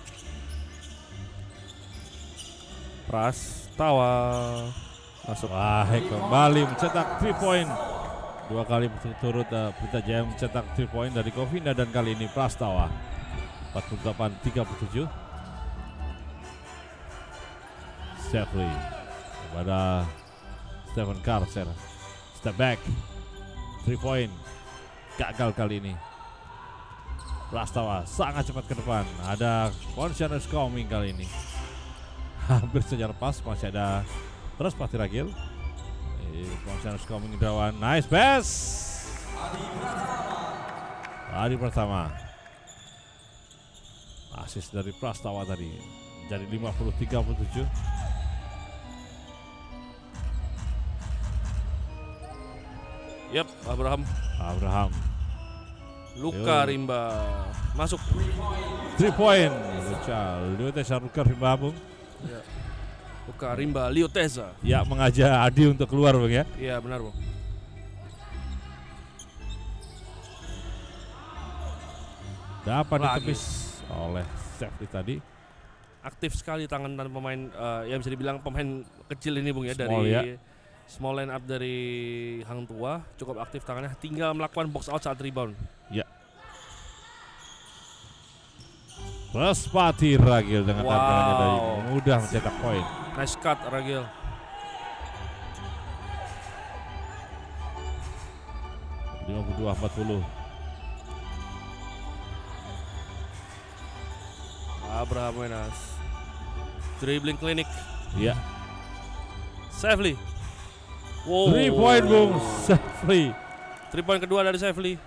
Prastawa masuk. Wah, kembali mencetak three point. Dua kali berturut-turut uh, Pelita Jaya mencetak three point dari Govinda dan kali ini Prastawa. empat puluh delapan tiga puluh tujuh. Safely kepada Stephen Carter, step back, three point, gagal kali ini. Prastawa sangat cepat ke depan. Ada Pontianus coming kali ini. Hampir saja lepas. Masih ada terus Pati Ragil. Pontianus coming Indrawan. Nice pass. Adi Pratama. Asis dari Prastawa tadi. Jadi lima puluh tiga puluh tujuh. Yap, Abraham. Abraham. Luka Yo. Rimba masuk. three point. Luca. Lioteza Luka Rimba Bung. Ya. Luka Rimba Lioteza. Ya mengajak Adi untuk keluar Bung ya. Iya benar Bung. Dapat Lagi. ditepis oleh Sefli tadi. Aktif sekali tangan dan pemain uh, yang bisa dibilang pemain kecil ini Bung ya. Small, dari ya. small line up dari Hang Tua, cukup aktif tangannya, tinggal melakukan box out saat rebound. Ya. Plus Pati Ragil dengan Wow. tampilannya dari mudah mencetak poin. Nice cut Ragil. lima puluh dua empat puluh. Abraham Wenas. Dribbling klinik. Ya. Sefli. Wow. three point Bung Sefli. three point kedua dari Sefli.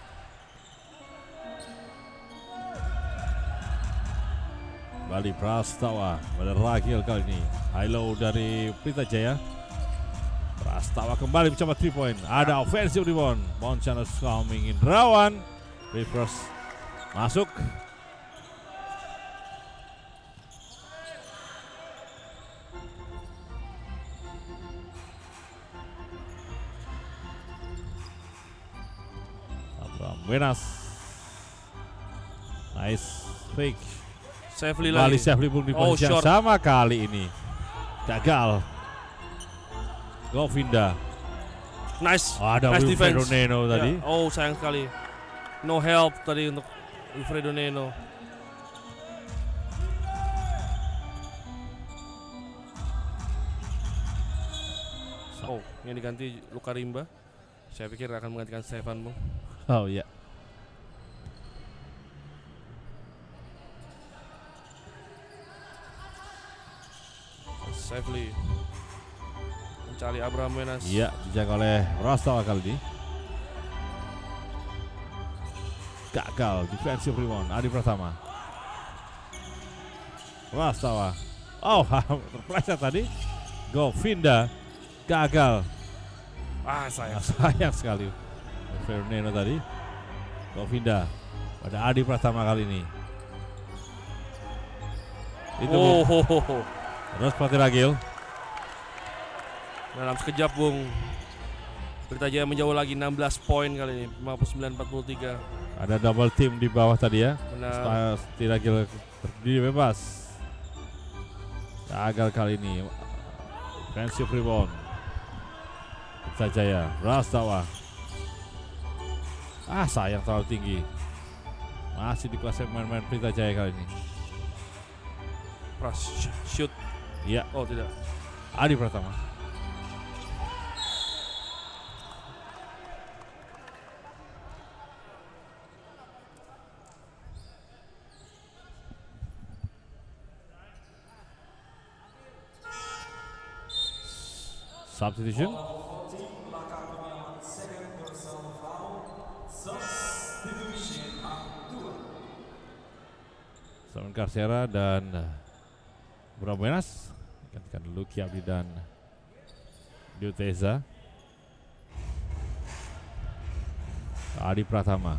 Bali Prastawa pada Ragil kali ini. High low dari Pelita Jaya. Prastawa kembali mencoba three point. Ada offensive rebound. Pontianus coming Indrawan. Reverse masuk. Abraham Wenas. Nice fake. Sefli Bali lagi. Sefli pun di Oh, posisi yang short. sama kali ini. Gagal. Govinda. Nice. Oh, ada nice Wilfredo defense. Neno tadi. Ya. Oh sayang sekali. No help tadi untuk Wilfredo Neno. Oh, yang diganti Luka Rimba. Saya pikir akan menggantikan Stefan Bung. Oh ya. Sefli mencari Abraham Wenas. Iya, dijaga oleh Prastawa kali ini. Gagal defensive rebound Adi Pratama. Prastawa. Oh, terpeleset tadi. Govinda gagal. Ah sayang. Sayang sekali. Fernando tadi. Govinda pada Adi Pratama kali ini. Itu Oh, Bung. ho, ho, ho. Terus Pati Ragil. Dalam sekejap Bung. Pelita Jaya menjauh lagi enam belas poin kali ini, lima puluh sembilan empat puluh tiga. Ada double team di bawah tadi ya. Benar. Pati Ragil terdiri bebas. Gagal kali ini. Defensive rebound. Pelita Jaya. Prastawa. Ah sayang terlalu tinggi. Masih dikuasai pemain-pemain Pelita Jaya kali ini. Pras shoot. Iya, Oh tidak. Adi Pratama. Substitution. Simon Carcera dan Abraham Wenas gantikan Luki Abdi dan Lioteza. Adi Pratama.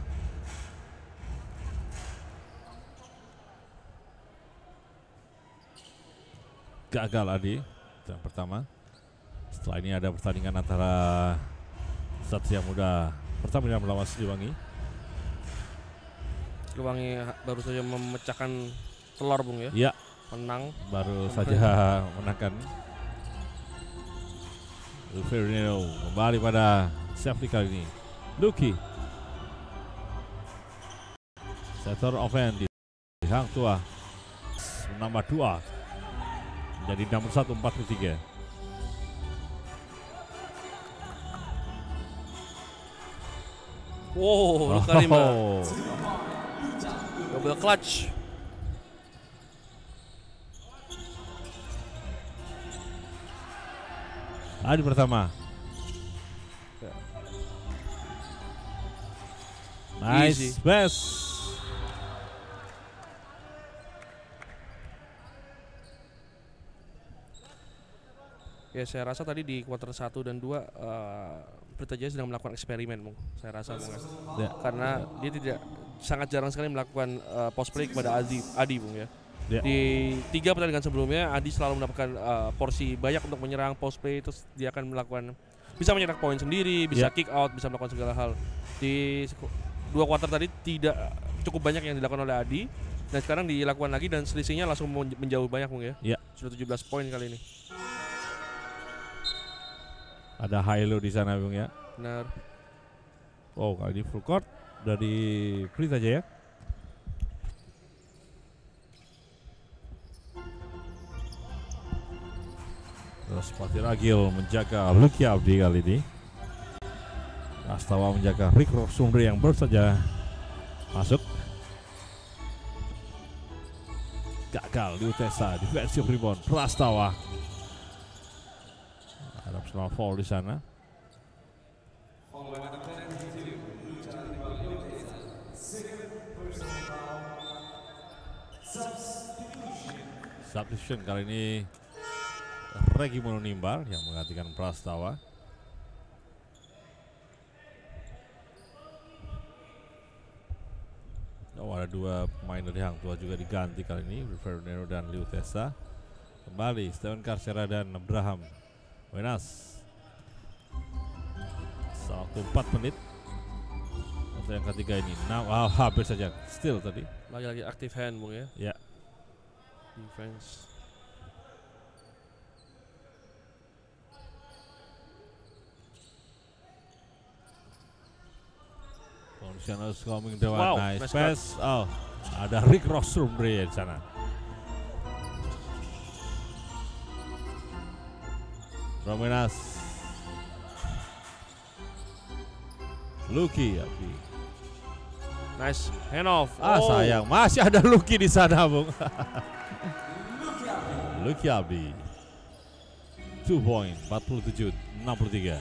Gagal Adi yang pertama. Setelah ini ada pertandingan antara Satria Muda Pertamina melawan Siliwangi. Siliwangi baru saja memecahkan telur Bung ya. Iya, Menang. baru saja menangkan. Fernando kembali pada Sefli kali ini. Luki. Setter offense di Hang Tua menambah dua menjadi enam puluh satu empat puluh tiga. Wow, Luka Rimba. Oh, Double clutch. Adi pertama. Nice Easy. best. Ya saya rasa tadi di kuarter satu dan dua uh, Pelita Jaya sedang melakukan eksperimen, Bung. Saya rasa, Bung. Ya. Karena dia tidak sangat jarang sekali melakukan uh, post play kepada Adi, Adi Bung ya. Ya. Di tiga pertandingan sebelumnya Adi selalu mendapatkan uh, porsi banyak untuk menyerang post play, terus dia akan melakukan bisa menyetak poin sendiri, bisa Ya. kick out, bisa melakukan segala hal. Di dua kuarter tadi tidak cukup banyak yang dilakukan oleh Adi dan sekarang dilakukan lagi dan selisihnya langsung menjauh banyak, Bung ya. Ya. Sudah tujuh belas poin kali ini. Ada high low di sana, Bung ya. Benar. Oh, kali ini full court dari Pelita Jaya. Terus Fatih Ragil menjaga Lucky Abdi kali ini. Prastawa menjaga Rick Rossumri yang baru saja masuk. Gagal di Utesa, defensive rebound Prastawa. Ada personal foul di sana. Substitution kali ini Regi Mononimbar yang menggantikan Prastawa. Oh, ada dua pemain dari Hang Tua juga diganti kali ini, Fernando dan Liu Tessa. Kembali Steven Carcera dan Abraham Wenas. Satu empat menit. Untuk yang ketiga ini, nah, oh, hampir saja still tadi. Lagi-lagi aktif hand, Bung ya. Ya. Defense. Conditionals coming dewan, Wow, nice nice pass. Oh, ada Rick Rossumri di sana. Romenas, Lucky Abdi. Nice hand off. Ah Oh. sayang, masih ada Lucky di sana, Bung. Lucky Abdi. Two point, empat puluh tujuh enam puluh tiga.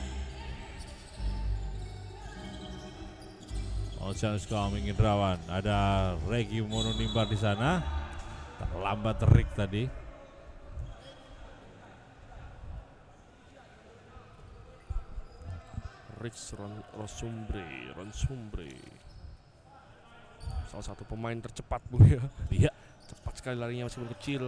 Chance coming Indrawan. Ada Regi Mononimbar di sana. Terlambat Rick tadi. Rick Rossumri, Rossumri. Salah satu pemain tercepat, Bung ya. Iya. Cepat sekali larinya meskipun kecil.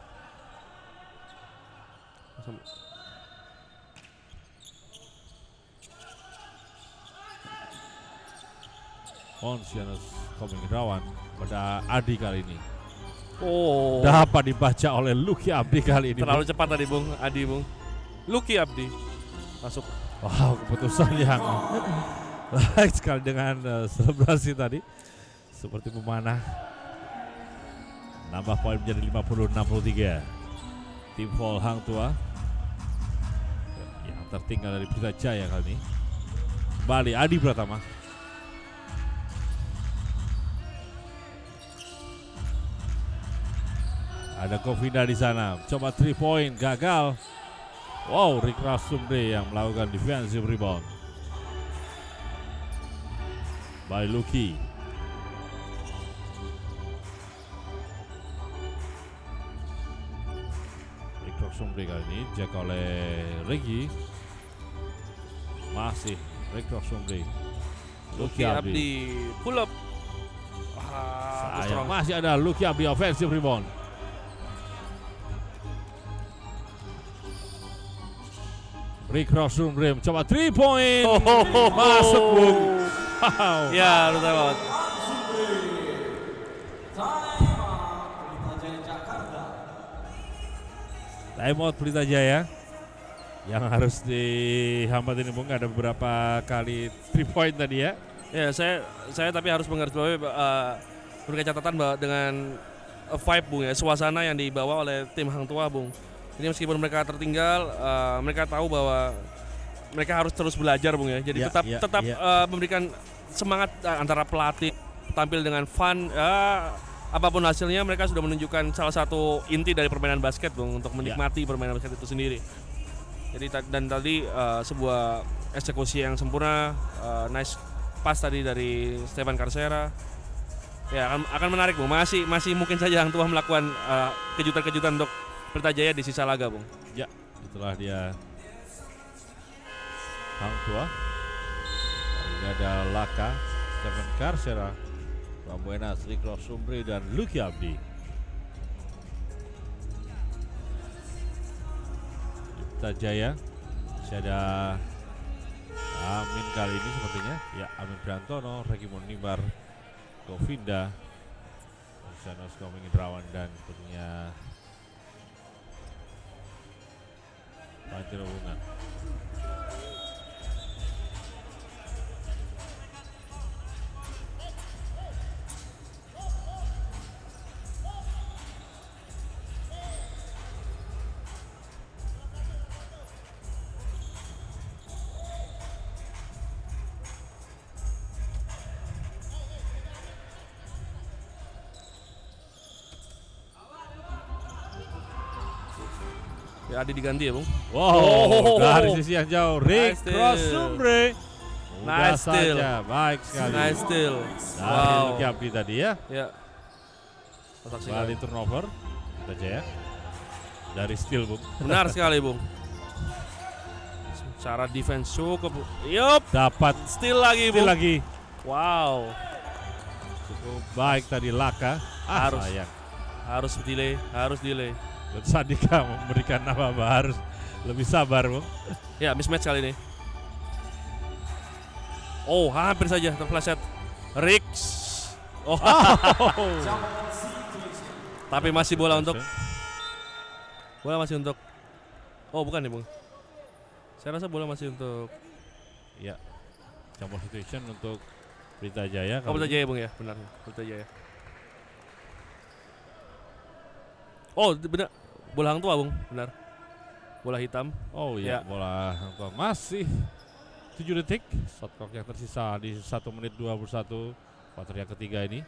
Ponsianus coming Indrawan pada Adi kali ini. Oh. Dapat dibaca oleh Lucky Abdi kali ini. Terlalu cepat tadi, Bung. Adi, Bung. Lucky Abdi masuk. Wow, keputusan yang baik sekali dengan uh, selebrasi tadi. Seperti memanah. Nambah poin menjadi lima puluh enam puluh tiga. Tim foul Hang Tua yang tertinggal dari Pelita Jaya kali ini. Kembali Adi Pratama. Ada Kofinda di sana, coba three point, gagal. Wow, Rick Rossumri yang melakukan defensive rebound. By Lucky. Rick Rossumri kali ini jaga oleh Regi. Masih Rick Rossumri. Lucky Abdi pull up. Ah, Sayang, masih ada Lucky Abdi offensive rebound. Rick Rossumri coba three point. Oh, oh, oh, masuk, Bung. Wow. Ya, lu tahu. Time out Pelita Jaya yang harus dihambat ini, Bung. Ada beberapa kali three point tadi ya. Ya, saya saya tapi harus menggarisbawahi uh, memberikan catatan bahwa dengan uh, vibe, Bung ya, suasana yang dibawa oleh tim Hang Tua, Bung. Jadi meskipun mereka tertinggal, uh, mereka tahu bahwa mereka harus terus belajar, Bung ya. Jadi Ya, tetap ya, tetap ya. Uh, memberikan semangat uh, antara pelatih, tampil dengan fun. Ya, apapun hasilnya mereka sudah menunjukkan salah satu inti dari permainan basket, Bung, untuk menikmati ya. permainan basket itu sendiri. Jadi dan tadi uh, sebuah eksekusi yang sempurna, uh, nice pass tadi dari Stefan Carcera. Ya akan, akan menarik, Bung. Masih masih mungkin saja Hang Tuah melakukan uh, kejutan-kejutan untuk Pelita Jaya di sisa laga, Bung. Ya, itulah dia Hang Tuah. Ini ada Laka, Stefan Carcera, Rambuena, Rikro Sumbre, dan Lucky Abdi. Pelita Jaya masih ada Amin kali ini sepertinya. Ya, Amin Priantono, Regi Monibar, Govinda, Luciano Skoming, Indrawan, dan sepertinya Valentino Bunga. Ya, Adi diganti ya, Bung. Wow, oh, dari sisi yang jauh, Rick nice Crossumbre. Mudah Nice steal. saja, baik sekali. Nice steal. Dari Wow. Lucky Abdi tadi ya. Ya. Kotak single. Kembali turnover, Pelita Jaya. Dari steal, Bung. Benar sekali, Bung. Cara defense cukup. Yup, Dapat steal lagi, steal Bung. lagi. Wow. Cukup baik tadi Laka. Ah, Harus. sayang. Harus delay, harus delay. Dan Sandika memberikan nama harus lebih sabar, Bung. Ya, mismatch kali ini. Oh, hampir saja terpleset. Rix. Oh. Tapi masih bola untuk bola masih untuk. Oh, bukan nih, Bung. Saya rasa bola masih untuk. Ya, jump situation untuk Pelita Jaya. Oh, Pelita Jaya, Bung, ya, benar. Pelita Jaya. Oh, benar. Bola Hang Tuah, Bung, benar. Bola hitam. Oh iya, Ya. bola Hang Tuah masih tujuh detik. Shot clock yang tersisa di satu menit dua puluh satu quarter yang ketiga ini.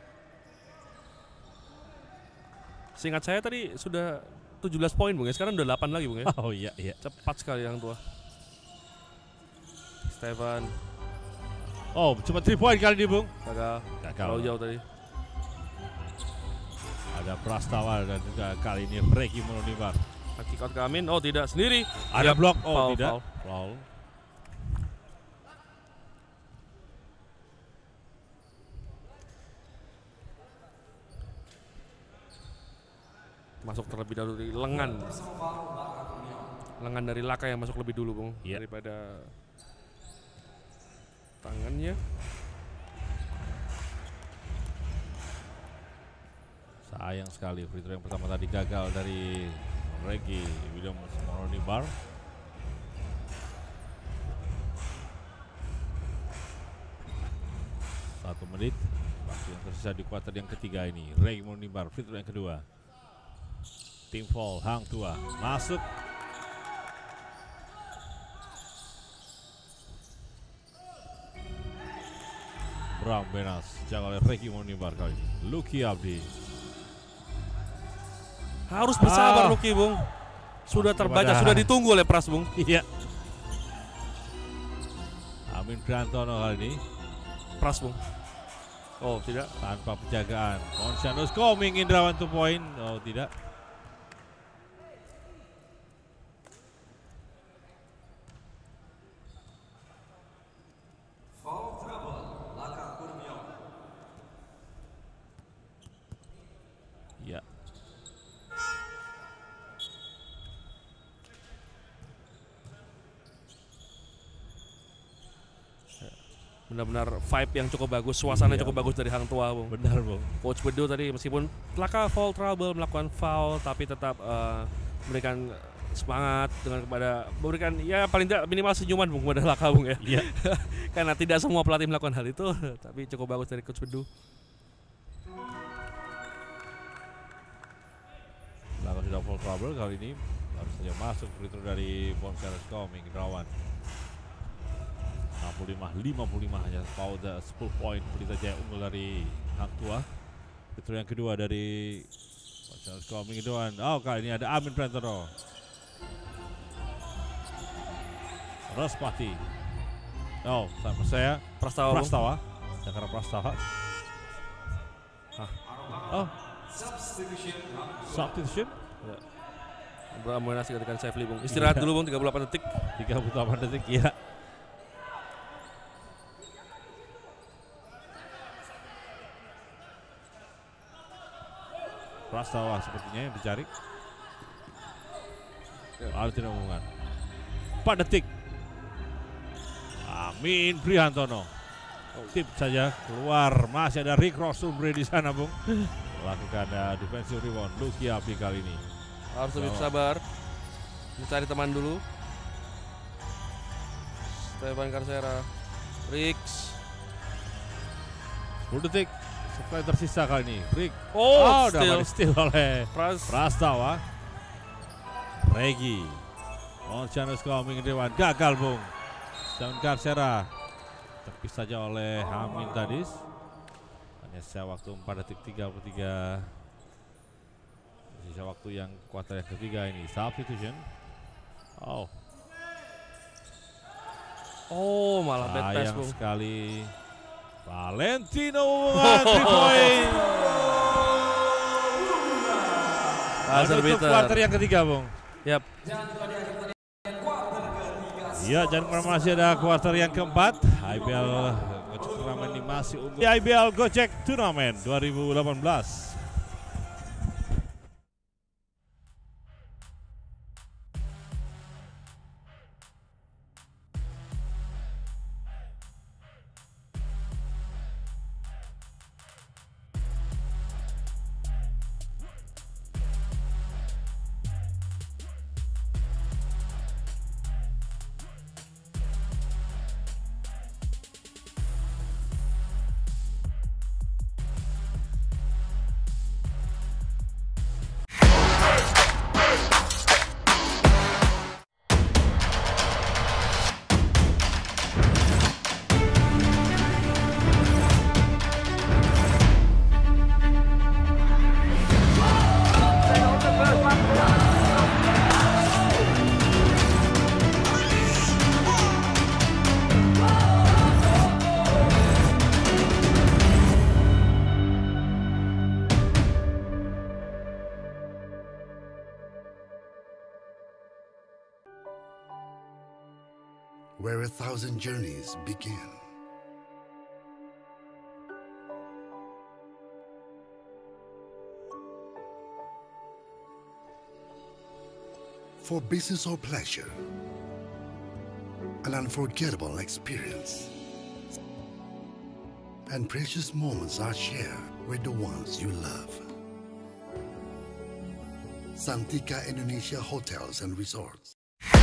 Seingat saya tadi sudah tujuh belas poin, Bung, ya. Sekarang udah delapan lagi, Bung, ya. Oh iya, iya. Cepat sekali Hang Tuah. Stefan Oh, cuma three point kali ini, Bung. gagal. Gagal. Terlalu jauh tadi. Ada Prastawa dan juga kali ini Regi Mononibar. Kick out ke Amin. Oh, tidak, sendiri. Ada Yap, blok. Oh, foul, tidak. foul. Foul. Masuk terlebih dahulu dari lengan. Lengan dari Laka yang masuk lebih dulu, Bung, Iya. daripada tangannya. Sayang sekali free throw yang pertama tadi gagal dari Regi William Mononibar. Satu menit waktu yang tersisa di kuarter yang ketiga ini. Regi Mononibar free throw yang kedua. Tim foul Hang Tuah masuk. Bram Benas jaga oleh Regi Mononibar kali ini. Lucky Abdi. Harus bersabar, Ah. Lucky, Bung. Sudah terbaca, Kepada- sudah ditunggu oleh Pras, Bung. Iya. Amin Priantono kali ini Pras, Bung. Oh, tidak. tanpa penjagaan. Monsianus coming Indrawan two point. Oh, tidak. Ya. Benar-benar vibe yang cukup bagus, suasana Iya, cukup bagus dari Hang Tuah, Bung. Benar, Bung. Coach Bedu tadi meskipun Laka foul trouble, melakukan foul, tapi tetap uh, memberikan semangat dengan kepada memberikan ya paling tidak minimal senyuman, Bung, kepada Laka, Bung, ya. Iya. Karena tidak semua pelatih melakukan hal itu, tapi cukup bagus dari Coach Bedu. Laka sudah full trouble kali ini. Harus saja masuk free throw dari Monsianus coming Indrawan. enam puluh lima lima puluh lima hanya pauza sepuluh poin. Pelita Jaya unggul dari Hang Tua. Fitur yang kedua dari Charles Coming Doan. Oh, kali ini ada Amin Prantoro. Rospati. Oh, sama saya Prastawa. Prastawa. Jakarta Prastawa. Hah. Oh. Substitution. Ya. Beramunasi dengan Saifli Bung. Istirahat Iya. dulu Bung, tiga puluh delapan detik. tiga puluh delapan detik ya. Prastawa sepertinya yang dicari. Lalu tidak hubungan. empat detik. Amin Prihantono. Tip saja keluar. Masih ada Rick Rosumbre di sana, Bung. Melakukan uh, defensive rebound. Luki Api kali ini. Harus lebih Sama. sabar. Mencari teman dulu. Stefan Karsera. Rix. sepuluh detik. Supply tersisa kali ini. Rick. Oh, udah steal. di steal oleh Pras. Prastawa. Regi. Moncanus Coming Dewan gagal, Bung. Stefan Karsera. Tepis saja oleh Amin Tadis. Hanya sisa waktu empat detik tiga puluh tiga. Sisa waktu yang kuarter yang ketiga ini. Substitution. Oh, Oh, malah bad pass, sayang Bung. sekali. Valentino three point. Buzzer Menutup beater. kuarter yang ketiga, Bung. Yap. Iya, jangan kemana masih ada kuarter yang keempat. I B L Gojek Turnamen ini masih unggul. I B L Gojek Turnamen dua ribu delapan belas. Where a thousand journeys begin. For business or pleasure, an unforgettable experience. And precious moments are shared with the ones you love. Santika Indonesia Hotels and Resorts.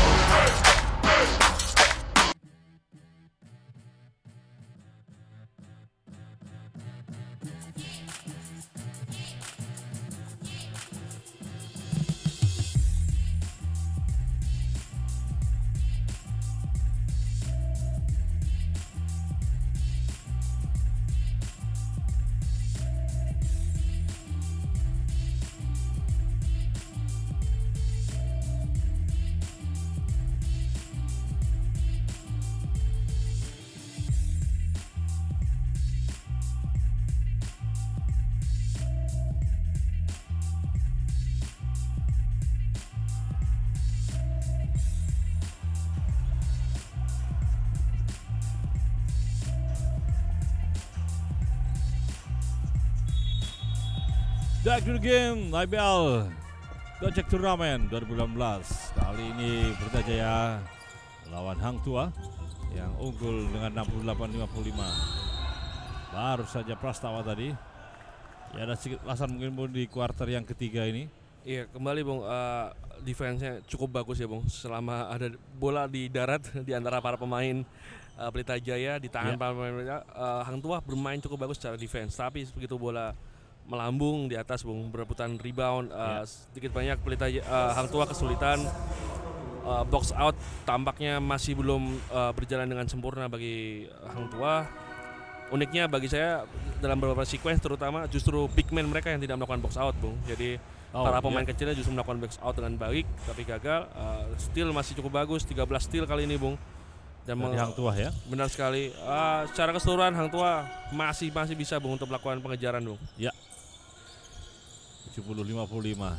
Back to the game, I B L Gojek Turnamen dua ribu delapan belas. Kali ini Pelita Jaya lawan Hang Tua yang unggul dengan enam puluh delapan lima puluh lima. Baru saja Prastawa tadi. Ya ada sedikit alasan mungkin Bung di kuarter yang ketiga ini. Iya, kembali Bung, uh, defense-nya cukup bagus ya Bung. Selama ada bola di darat di antara para pemain uh, Pelita Jaya, di tangan Ya. para pemain Pelita, uh, Hang Tua bermain cukup bagus secara defense. Tapi begitu bola melambung di atas Bung, berebutan rebound, uh, Ya. sedikit banyak Pelita uh, Hang Tua kesulitan uh, box out tampaknya masih belum uh, berjalan dengan sempurna bagi Hang Tua. Uniknya bagi saya dalam beberapa sequence terutama justru big man mereka yang tidak melakukan box out, Bung. Jadi Oh, para pemain iya. kecilnya justru melakukan box out dengan baik tapi gagal. Uh, steal masih cukup bagus, tiga belas steal kali ini, Bung. Dan Dari Hang Tua ya. benar sekali. Uh, secara keseluruhan Hang Tua masih masih bisa, Bung, untuk melakukan pengejaran, Bung. Ya. tujuh puluh lima puluh lima.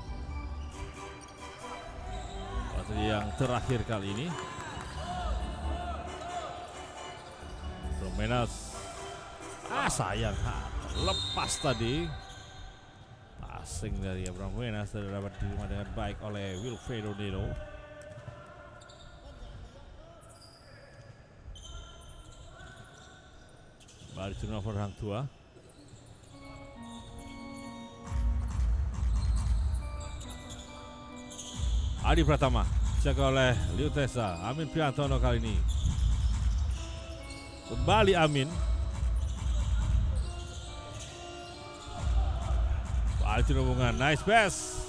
Yang terakhir kali ini. Bromenas. Ah sayang, ha, lepas tadi. Passing dari Abraham Wenas tidak dapat diterima dengan baik oleh Wilfredo Nino. Baru turnover Hang Tua. Adi Pratama jaga oleh Liu Tesa. Amin Priantono kali ini. Kembali Amin. Balik hubungan, nice pass.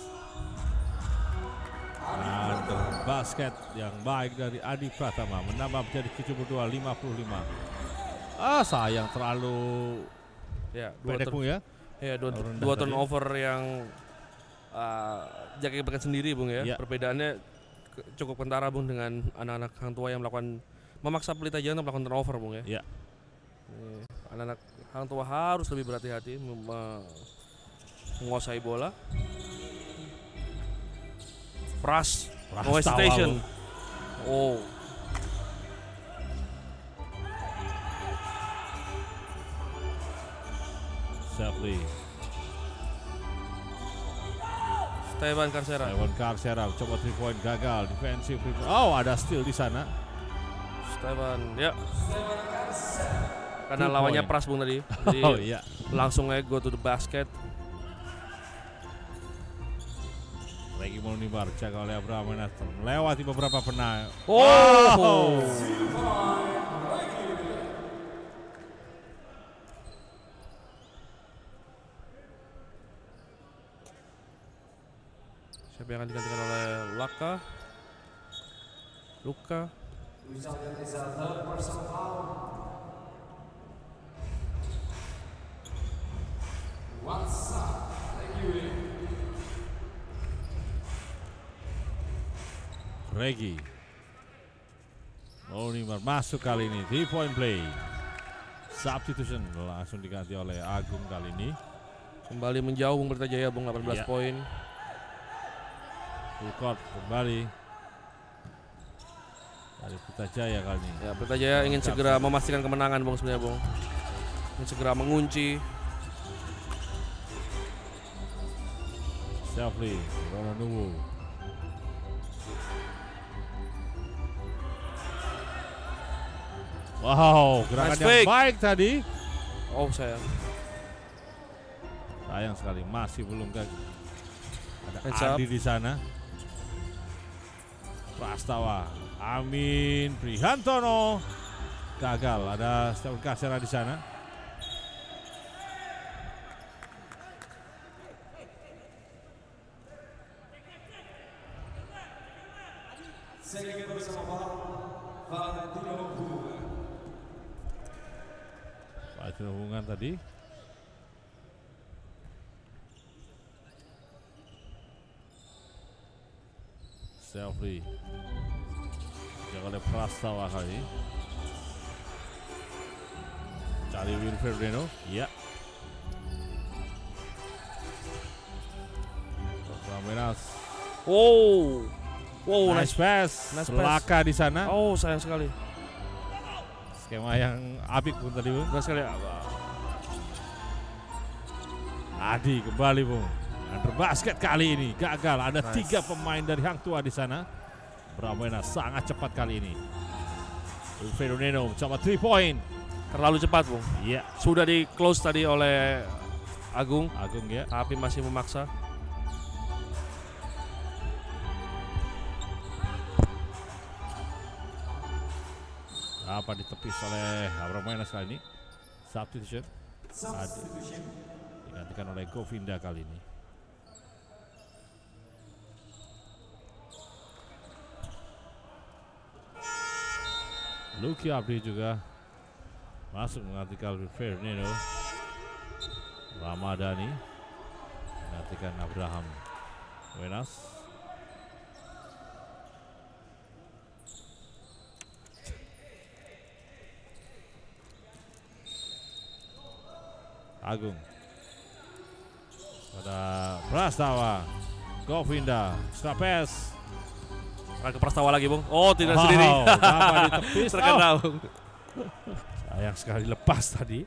Dan basket yang baik dari Adi Pratama menambah menjadi tujuh puluh dua lima puluh lima. Ah sayang terlalu Ya, dua pendek, turn- Bung, ya. ya, dua, Rendah dua tadi. turnover yang uh, jaga kebakan sendiri, Bung, ya. Ya. Perbedaannya ke- cukup kentara, Bung, dengan anak-anak Hang Tua yang melakukan memaksa Pelita Jaya untuk melakukan turnover, Bung, ya. Ya. Nih, anak-anak Hang Tua harus lebih berhati-hati mem- me- menguasai bola. Pras, Pras no hesitation. tawa, Oh, Safely. Stevan Carcera. Taiwan Carcera coba three point gagal, defensive rebound. Oh, ada steal di sana. Stevan, ya. Karena Two lawannya point. Pras, Bung, tadi. Jadi Oh iya. langsung aja go to the basket. Lagi mau nibar jaga oleh Abraham Wenas melewati beberapa pemain. Oh. Siapa yang akan digantikan oleh Laka? Luka. Regi. Oh nibar masuk kali ini three point play. Substitution langsung diganti oleh Agung kali ini. Kembali menjauh Bung Pelita Jaya, Bung, delapan belas Iya. poin. Full court kembali dari Pelita Jaya kali ini. Ya, Pelita Jaya ingin segera memastikan kemenangan, Bung, sebenarnya, Bung. Ingin segera mengunci. Safely, Rono Nuwu. Wow, gerakan Nice yang fake. baik tadi. Oh, sayang. Sayang sekali masih belum ke ada Hands up. Adi di sana. Prastawa, Amin Prihantono gagal. Ada Steven Carcera di sana. Saya bersama Pak Valentino Hua. Pak hubungan tadi. Selfie jaga oleh Prastawa kali ini. Cari Wilfredo. Iya. Ramenas. Oh. Wow, Nice nice. pass. Nice pass. Laka di sana. Oh, sayang sekali. Skema yang apik pun tadi, Bung. Benar sekali. Adi kembali, Bung. Under basket kali ini gagal. Ada Nice. tiga pemain dari Hang Tua di sana. Bramwena sangat cepat kali ini. Wilfredo Neno coba three point. Terlalu cepat, Bung. Iya, Sudah di close tadi oleh Agung, Agung ya. tapi masih memaksa. Apa ditepis oleh Bramwena kali ini. Substitution. Adi. Digantikan oleh Govinda kali ini. Lucky Abdi juga masuk menggantikan Fernando. Ramadhani menggantikan Abraham Buenas. Agung pada Prastawa. Govinda Strapes. Ke Prastawa lagi, Bung. Oh, tidak wow, sendiri. dapat ditepis. Terkena. Oh. Sayang sekali lepas tadi.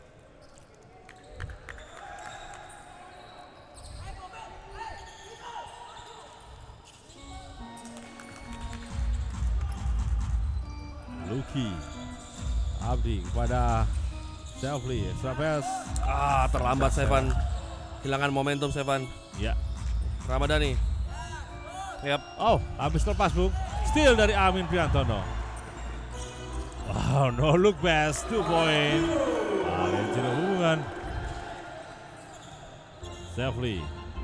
Lucky Abdi kepada Selfly. Strapes. Ah, terlambat Sevan. Hilangan momentum Sevan. Ya. Ramadhani. Yap. Oh, habis lepas, Bung. Steal dari Amin Priantono. Wow, no look pass, two point. Ada yang tidak hubungan. Selfly.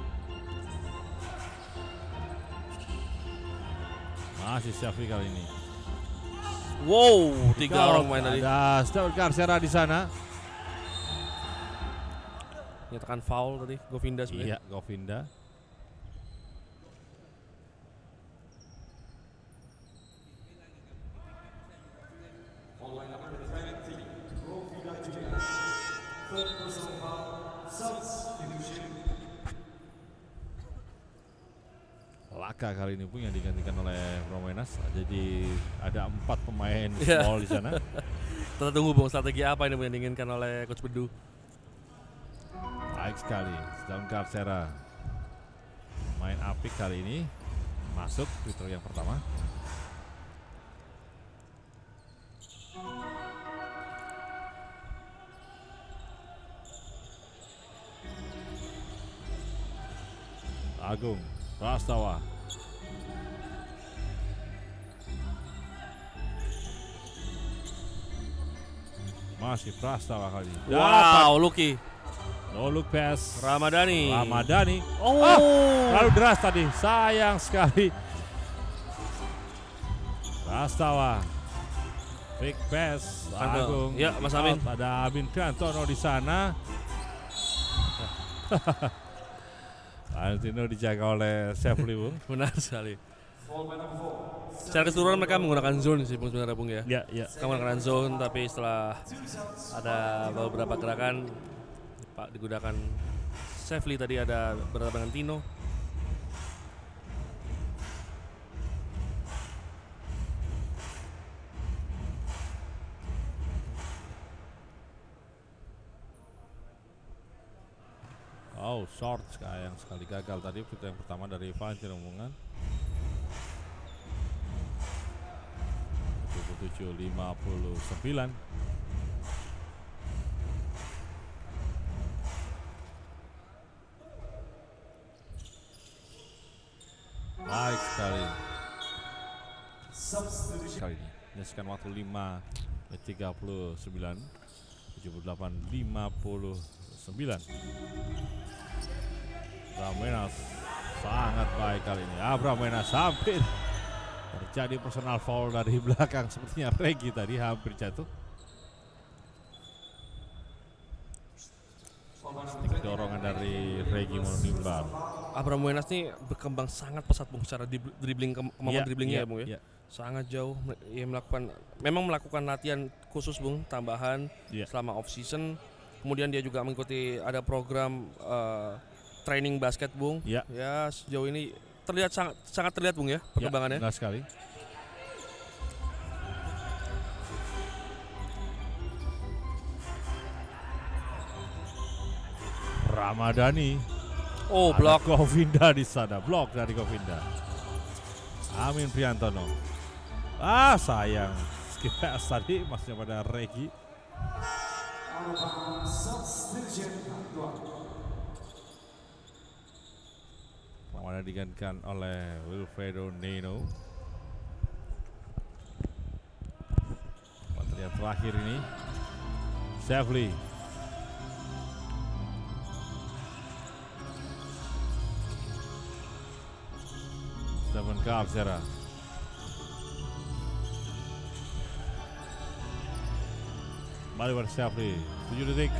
Masih Selfly kali ini. Wow, tiga orang main tadi. Ada Stephen Garcera di sana. Nyatakan foul tadi, Govinda sebenarnya. Iya, Govinda. Laka kali ini pun yang digantikan oleh Romenas. Jadi ada empat pemain Yeah. small di sana. Kita tunggu, Bung, strategi apa ini yang diinginkan oleh Coach Bedu. Baik sekali, Stephen Garcera main apik kali ini. Masuk free throw yang pertama. Agung Prastawa. Masih Prastawa kali ini. Wow, Lucky. No look pass. Ramadhani. Ramadhani. Oh, Ah, terlalu deras tadi. Sayang sekali. Prastawa. Big pass. Tanggal. Agung. Ya, Mas Amin. Out. Ada Amin Priantono di sana. Valentino dijaga oleh Sefli, Bung. Benar sekali. Secara keseluruhan mereka menggunakan zone sih, Bung, sebenarnya, Bung, ya. Ya, ya. Mereka menggunakan zone, tapi setelah ada beberapa gerakan Pak digunakan Sefli tadi, ada berhadapan dengan Tino. Oh, short sayang sekali gagal tadi free throw yang pertama dari Valentino Mungan. tujuh puluh tujuh lima puluh sembilan. Baik sekali. Kali ini menyaksikan waktu lima tiga puluh sembilan, tujuh puluh delapan lima puluh sembilan. Brahmenas sangat baik kali ini. Ah, Brahmenas hampir terjadi personal foul dari belakang, sepertinya Regi tadi hampir jatuh. Sedikit dorongan dari Regi menimba. Abraham Buenas nih berkembang sangat pesat, Bung, secara dribbling, kemampuan Ya, dribblingnya ya, ya, Bung, ya. ya. Sangat jauh. Ia melakukan, memang melakukan latihan khusus, Bung, tambahan Ya. selama off season. Kemudian dia juga mengikuti ada program uh, training basket, Bung. Ya. Ya, sejauh ini terlihat sangat sangat terlihat, Bung, ya, perkembangannya. Ya, benar sekali. Ramadhani. Oh, Ada blok. Govinda di sana, blok dari Govinda. Amin Priantono. Ah, sayang. Skip pass tadi masih pada Regi. Ramadhani digantikan oleh Wilfredo Neno. Pertandingan terakhir ini Sefli. Stephen Garcera. Kembali pada Syafri, tujuh detik.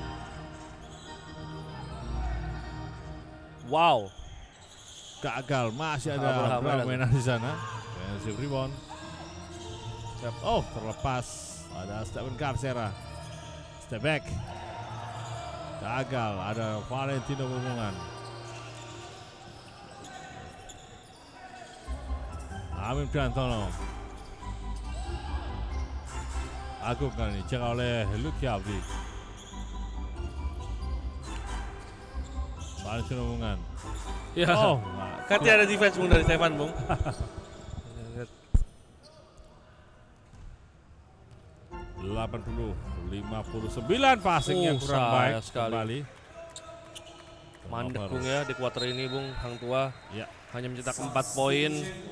Wow. Gagal, masih ada Abraham Abraham Wenas. di sana. Defensive rebound. Oh, terlepas. Ada Stephen Carcera. Step back. Gagal, ada Valentino Bumungan. Amin Priantono. Agung kali ini jaga oleh Lucky Abdi. Valentino Bumungan. Ya. Oh, Katanya ada defense Bung dari Stefan, Bung. delapan puluh lima puluh sembilan passing yang Oh, kurang sayang baik sekali. kembali. Mandek Turnover. Bung ya di kuarter ini, Bung. Hang Tua Ya, hanya mencetak empat poin.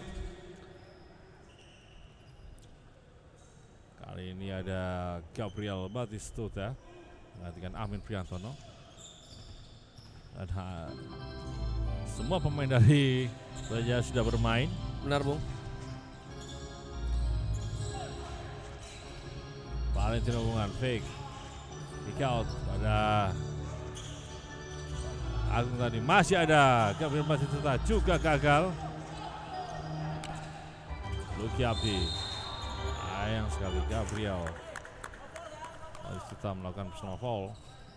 kali ini ada Gabriel Batistuta menggantikan Amin Priantono. Dan ha, semua pemain dari Raja sudah bermain. Benar, Bung. Valentino Bungan fake, kick out pada Agung tadi, masih ada Gabriel Batistuta juga gagal. Lucky Abdi, sayang sekali Gabriel Batistuta melakukan personal foul.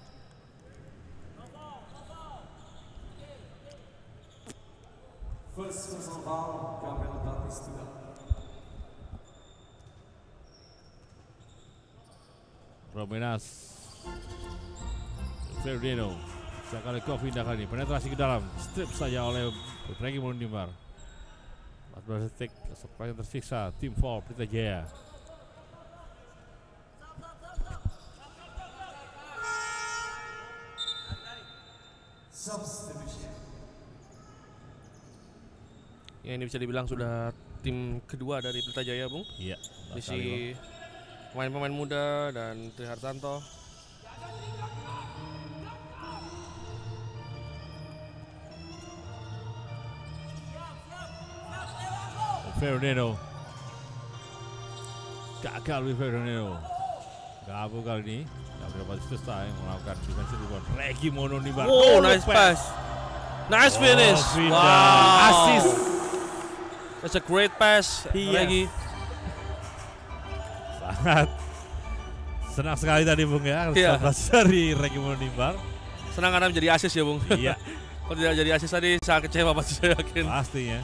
First personal foul, Gabriel Batistuta. Romenas Ferdinand sekali Kofi kali ini penetrasi ke dalam, strip saja oleh Frankie Monimbar. empat belas detik sepak yang tersiksa tim foul Pelita Jaya. Substitution. Ya, ini bisa dibilang sudah tim kedua dari Pelita Jaya, Bung. Iya, Isi pemain-pemain muda dan Tri Hartanto. Ferdinand gagal with Ferdinand. Gabu kali ini Gabriel Batistuta yang melakukan defensive rebound. Regi Monimbar. Oh, nice pass. Nice finish. Finda. Wow. Assist. That's a great pass. Iya. Regi. Sangat senang sekali tadi Bung ya, Iya. sebelas dari Regi Monimbar. Senang karena menjadi assist ya, Bung. Iya, Kalau tidak jadi assist tadi sangat kecewa pasti, saya yakin. pastinya.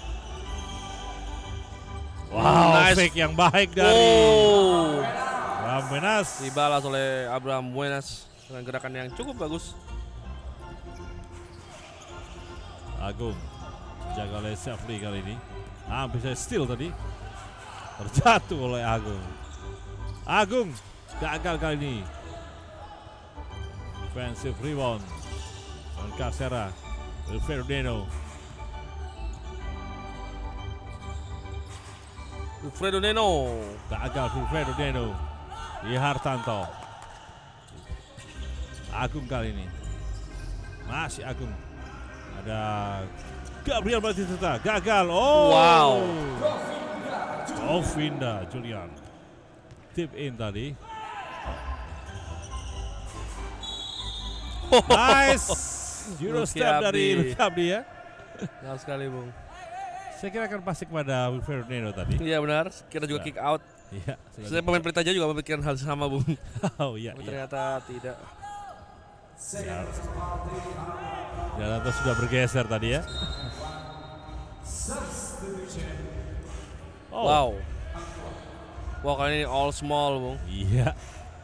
Wow, Nice. fake yang baik dari Oh. Ramenas. Dibalas oleh Abraham Buenas dengan gerakan yang cukup bagus. Agung jaga oleh Syafri kali ini. Hampir saya steal tadi. Terjatuh oleh Agung. Agung gagal kali ini. Defensive rebound. Dan Carcera. Ferdinand. Wilfredo Neno. Gagal Ferdinand. Di Hartanto. Agung kali ini. Masih Agung. Ada Gabriel Batistuta. Gagal. Oh. Wow. Govinda Julian. Tip in tadi. Nice. Euro Lucky step dari Abdi. Lucky Abdi ya. Nah sekali, Bung. Saya kira akan pasti kepada Ferdinand tadi. Iya benar. Kita juga Nah. kick out. Iya. Saya pemain Pelita Jaya juga memikirkan hal sama, Bung. Oh iya. Tapi iya. ternyata tidak. Second personal foul, David Arnold. Dan atau sudah bergeser tadi ya. Substitution. Oh. Wow. Wow, kali ini all small, Bung. Iya.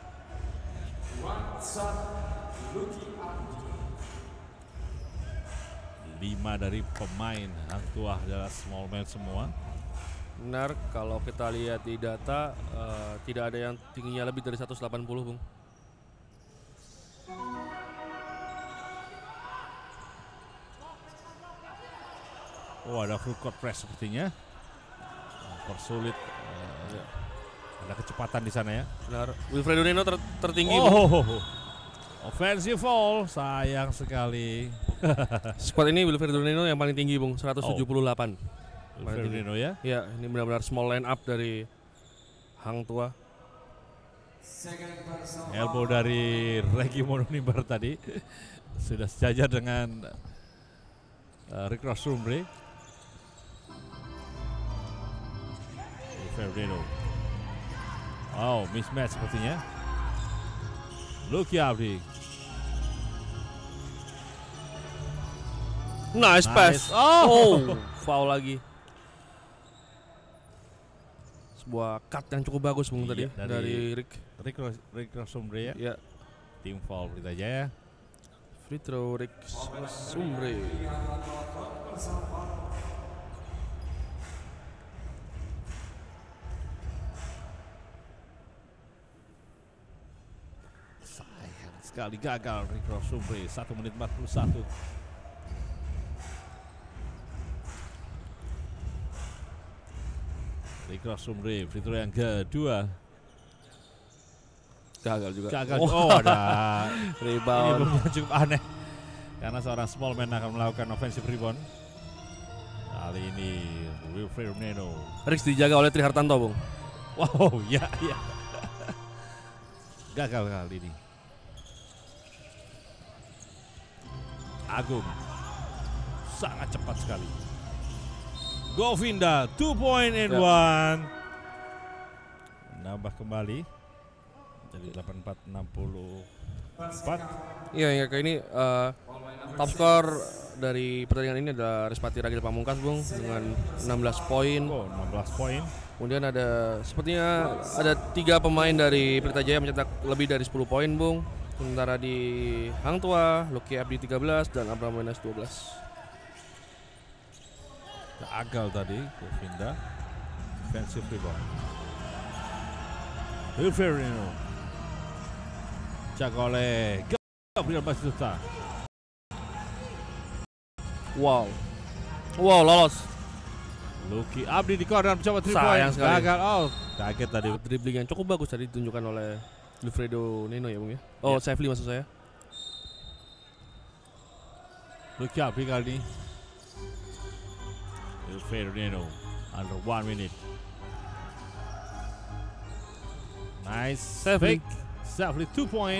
One shot, Lucky Abdi. Lima dari pemain Hang Tuah adalah small man semua. Benar, kalau kita lihat di data eh, tidak ada yang tingginya lebih dari seratus delapan puluh, Bung. Oh, ada full court press sepertinya. Persulit. eh, Ya. Ada kecepatan di sana ya. Benar. Wilfredo Neno ter- tertinggi, Oh, Bung. offensive foul, sayang sekali. Squad ini Wilfredo Neno yang paling tinggi, Bung, seratus tujuh puluh delapan. Ferdinand ya. Ya, ini benar-benar small line up dari Hang Tua. Elbow dari Regi Mononimber tadi sudah sejajar dengan uh, Rick Rossumbre. Ferdinand. Oh, mismatch sepertinya. Lucky Abdi. Nice pass. Nice. Oh. Oh, foul lagi. Sebuah cut yang cukup bagus Bung tadi Iya, dari- dari Rick. Rick, Ros- Rick Rossumbre ya. Ya, Tim foul Pelita Jaya. free throw Rick Sumbre. Sayang sekali gagal Rick Rossumbre. satu menit empat puluh satu. Rick Rossumbre free throw yang kedua. Gagal juga. Gagal. Oh, Oh, ada ini rebound. benar cukup aneh karena seorang small man akan melakukan offensive rebound. Kali ini Wilfred Neno. Rick dijaga oleh Tri Hartanto, Bung. Wow, ya ya. Gagal kali ini. Agung sangat cepat sekali. Govinda two point and Ya. one. Nambah kembali jadi delapan puluh empat enam puluh empat. Iya, ya kayak ini eh, top skor dari pertandingan ini adalah Respati Ragil Pamungkas, Bung, dengan enam belas poin. Oh, enam belas poin. Kemudian ada sepertinya ada tiga pemain dari Pelita Jaya mencetak lebih dari sepuluh poin, Bung. Sementara di Hang Tua, Lucky Abdi tiga belas dan Abraham Wenas dua belas. Gagal tadi Govinda. Defensive rebound. Wilferino. Jaga oleh Gabriel Batistuta. Wow. Wow, lolos. Lucky Abdi di corner mencoba three Sayang point. sekali. Gagal. Oh, kaget tadi. Dribbling yang cukup bagus tadi ditunjukkan oleh Wilfredo Neno ya, Bung ya. Oh, Ya. Safely maksud saya. Lucky Abdi kali ini. Wilferino under one minute. Nice Safely. fake. Safely two point.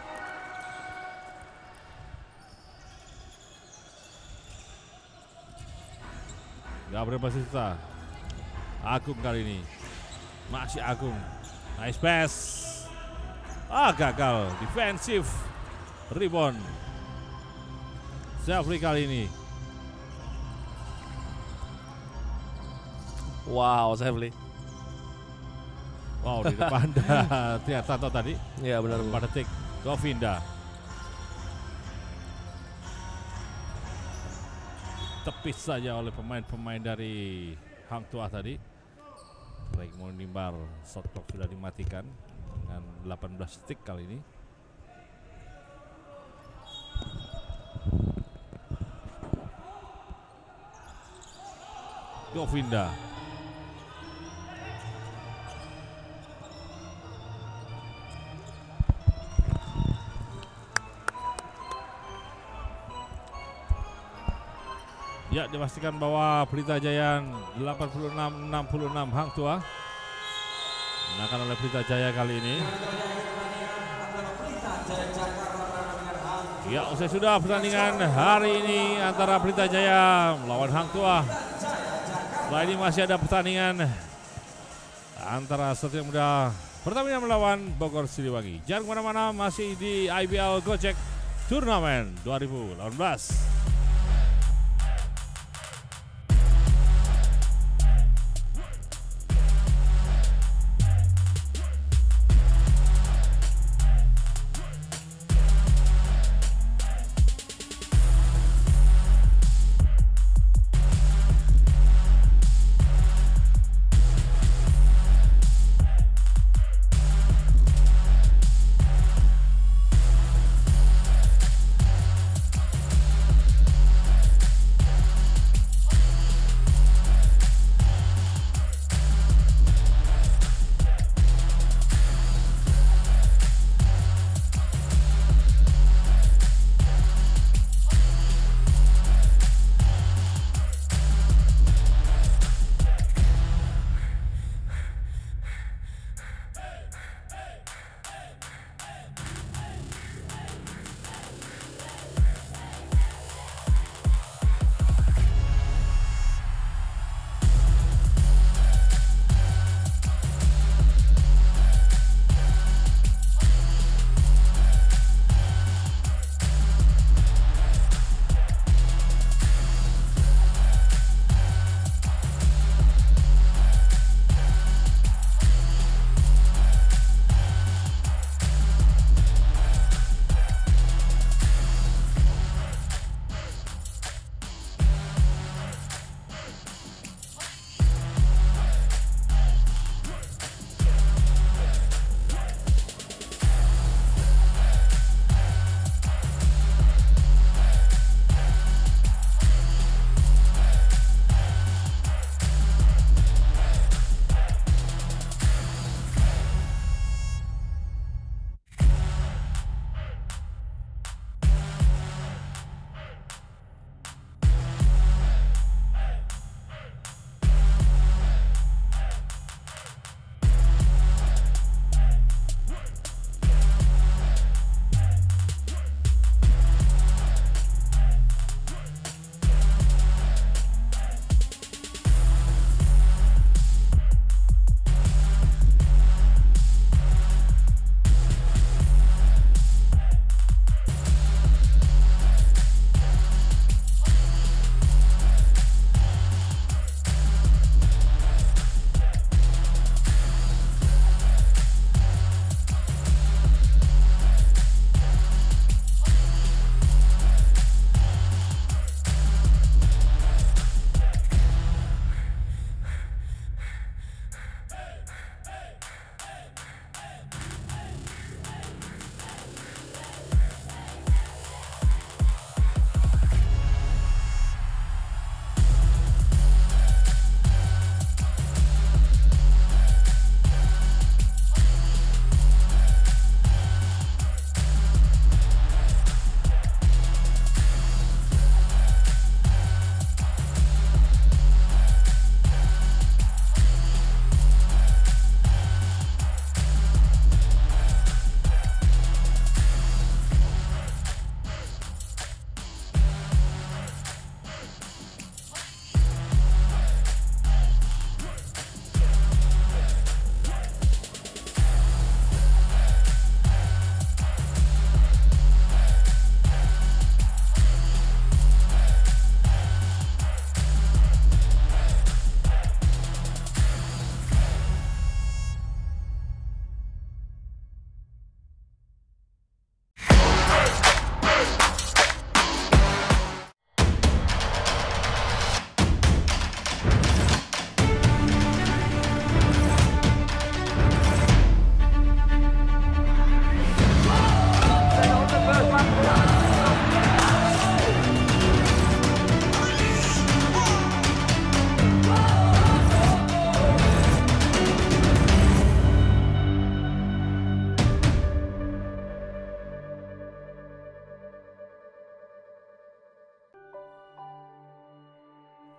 Gabriel Batistuta. Agung kali ini. Masih Agung. Nice pass. Ah, gagal. Defensive rebound. Safely kali ini. Wow, Safely. Wow, di depan ada Trihartanto tadi. Iya, benar, Bung. Pada detik Govinda. Tepis saja oleh pemain-pemain dari Hang Tua tadi. Baik mau nimbar, shot clock sudah dimatikan dengan delapan belas detik kali ini. Govinda. Ya, dipastikan bahwa Pelita Jaya delapan puluh enam enam puluh enam Hang Tua menangkan oleh Pelita Jaya kali ini. Ya, usai sudah pertandingan hari ini antara Pelita Jaya melawan Hang Tua. Setelah ini masih ada pertandingan antara Satria Muda Pertamina melawan Bogor Siliwangi. Jangan kemana-mana, masih di I B L Gojek Turnamen dua ribu delapan belas.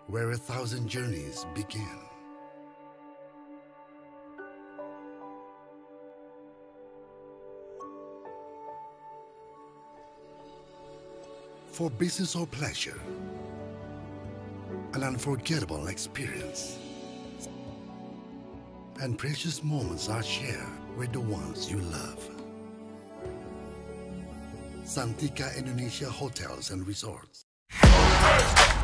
where a thousand journeys begin. For business or pleasure, an unforgettable experience. And precious moments are shared with the ones you love. Santika Indonesia Hotels and Resorts.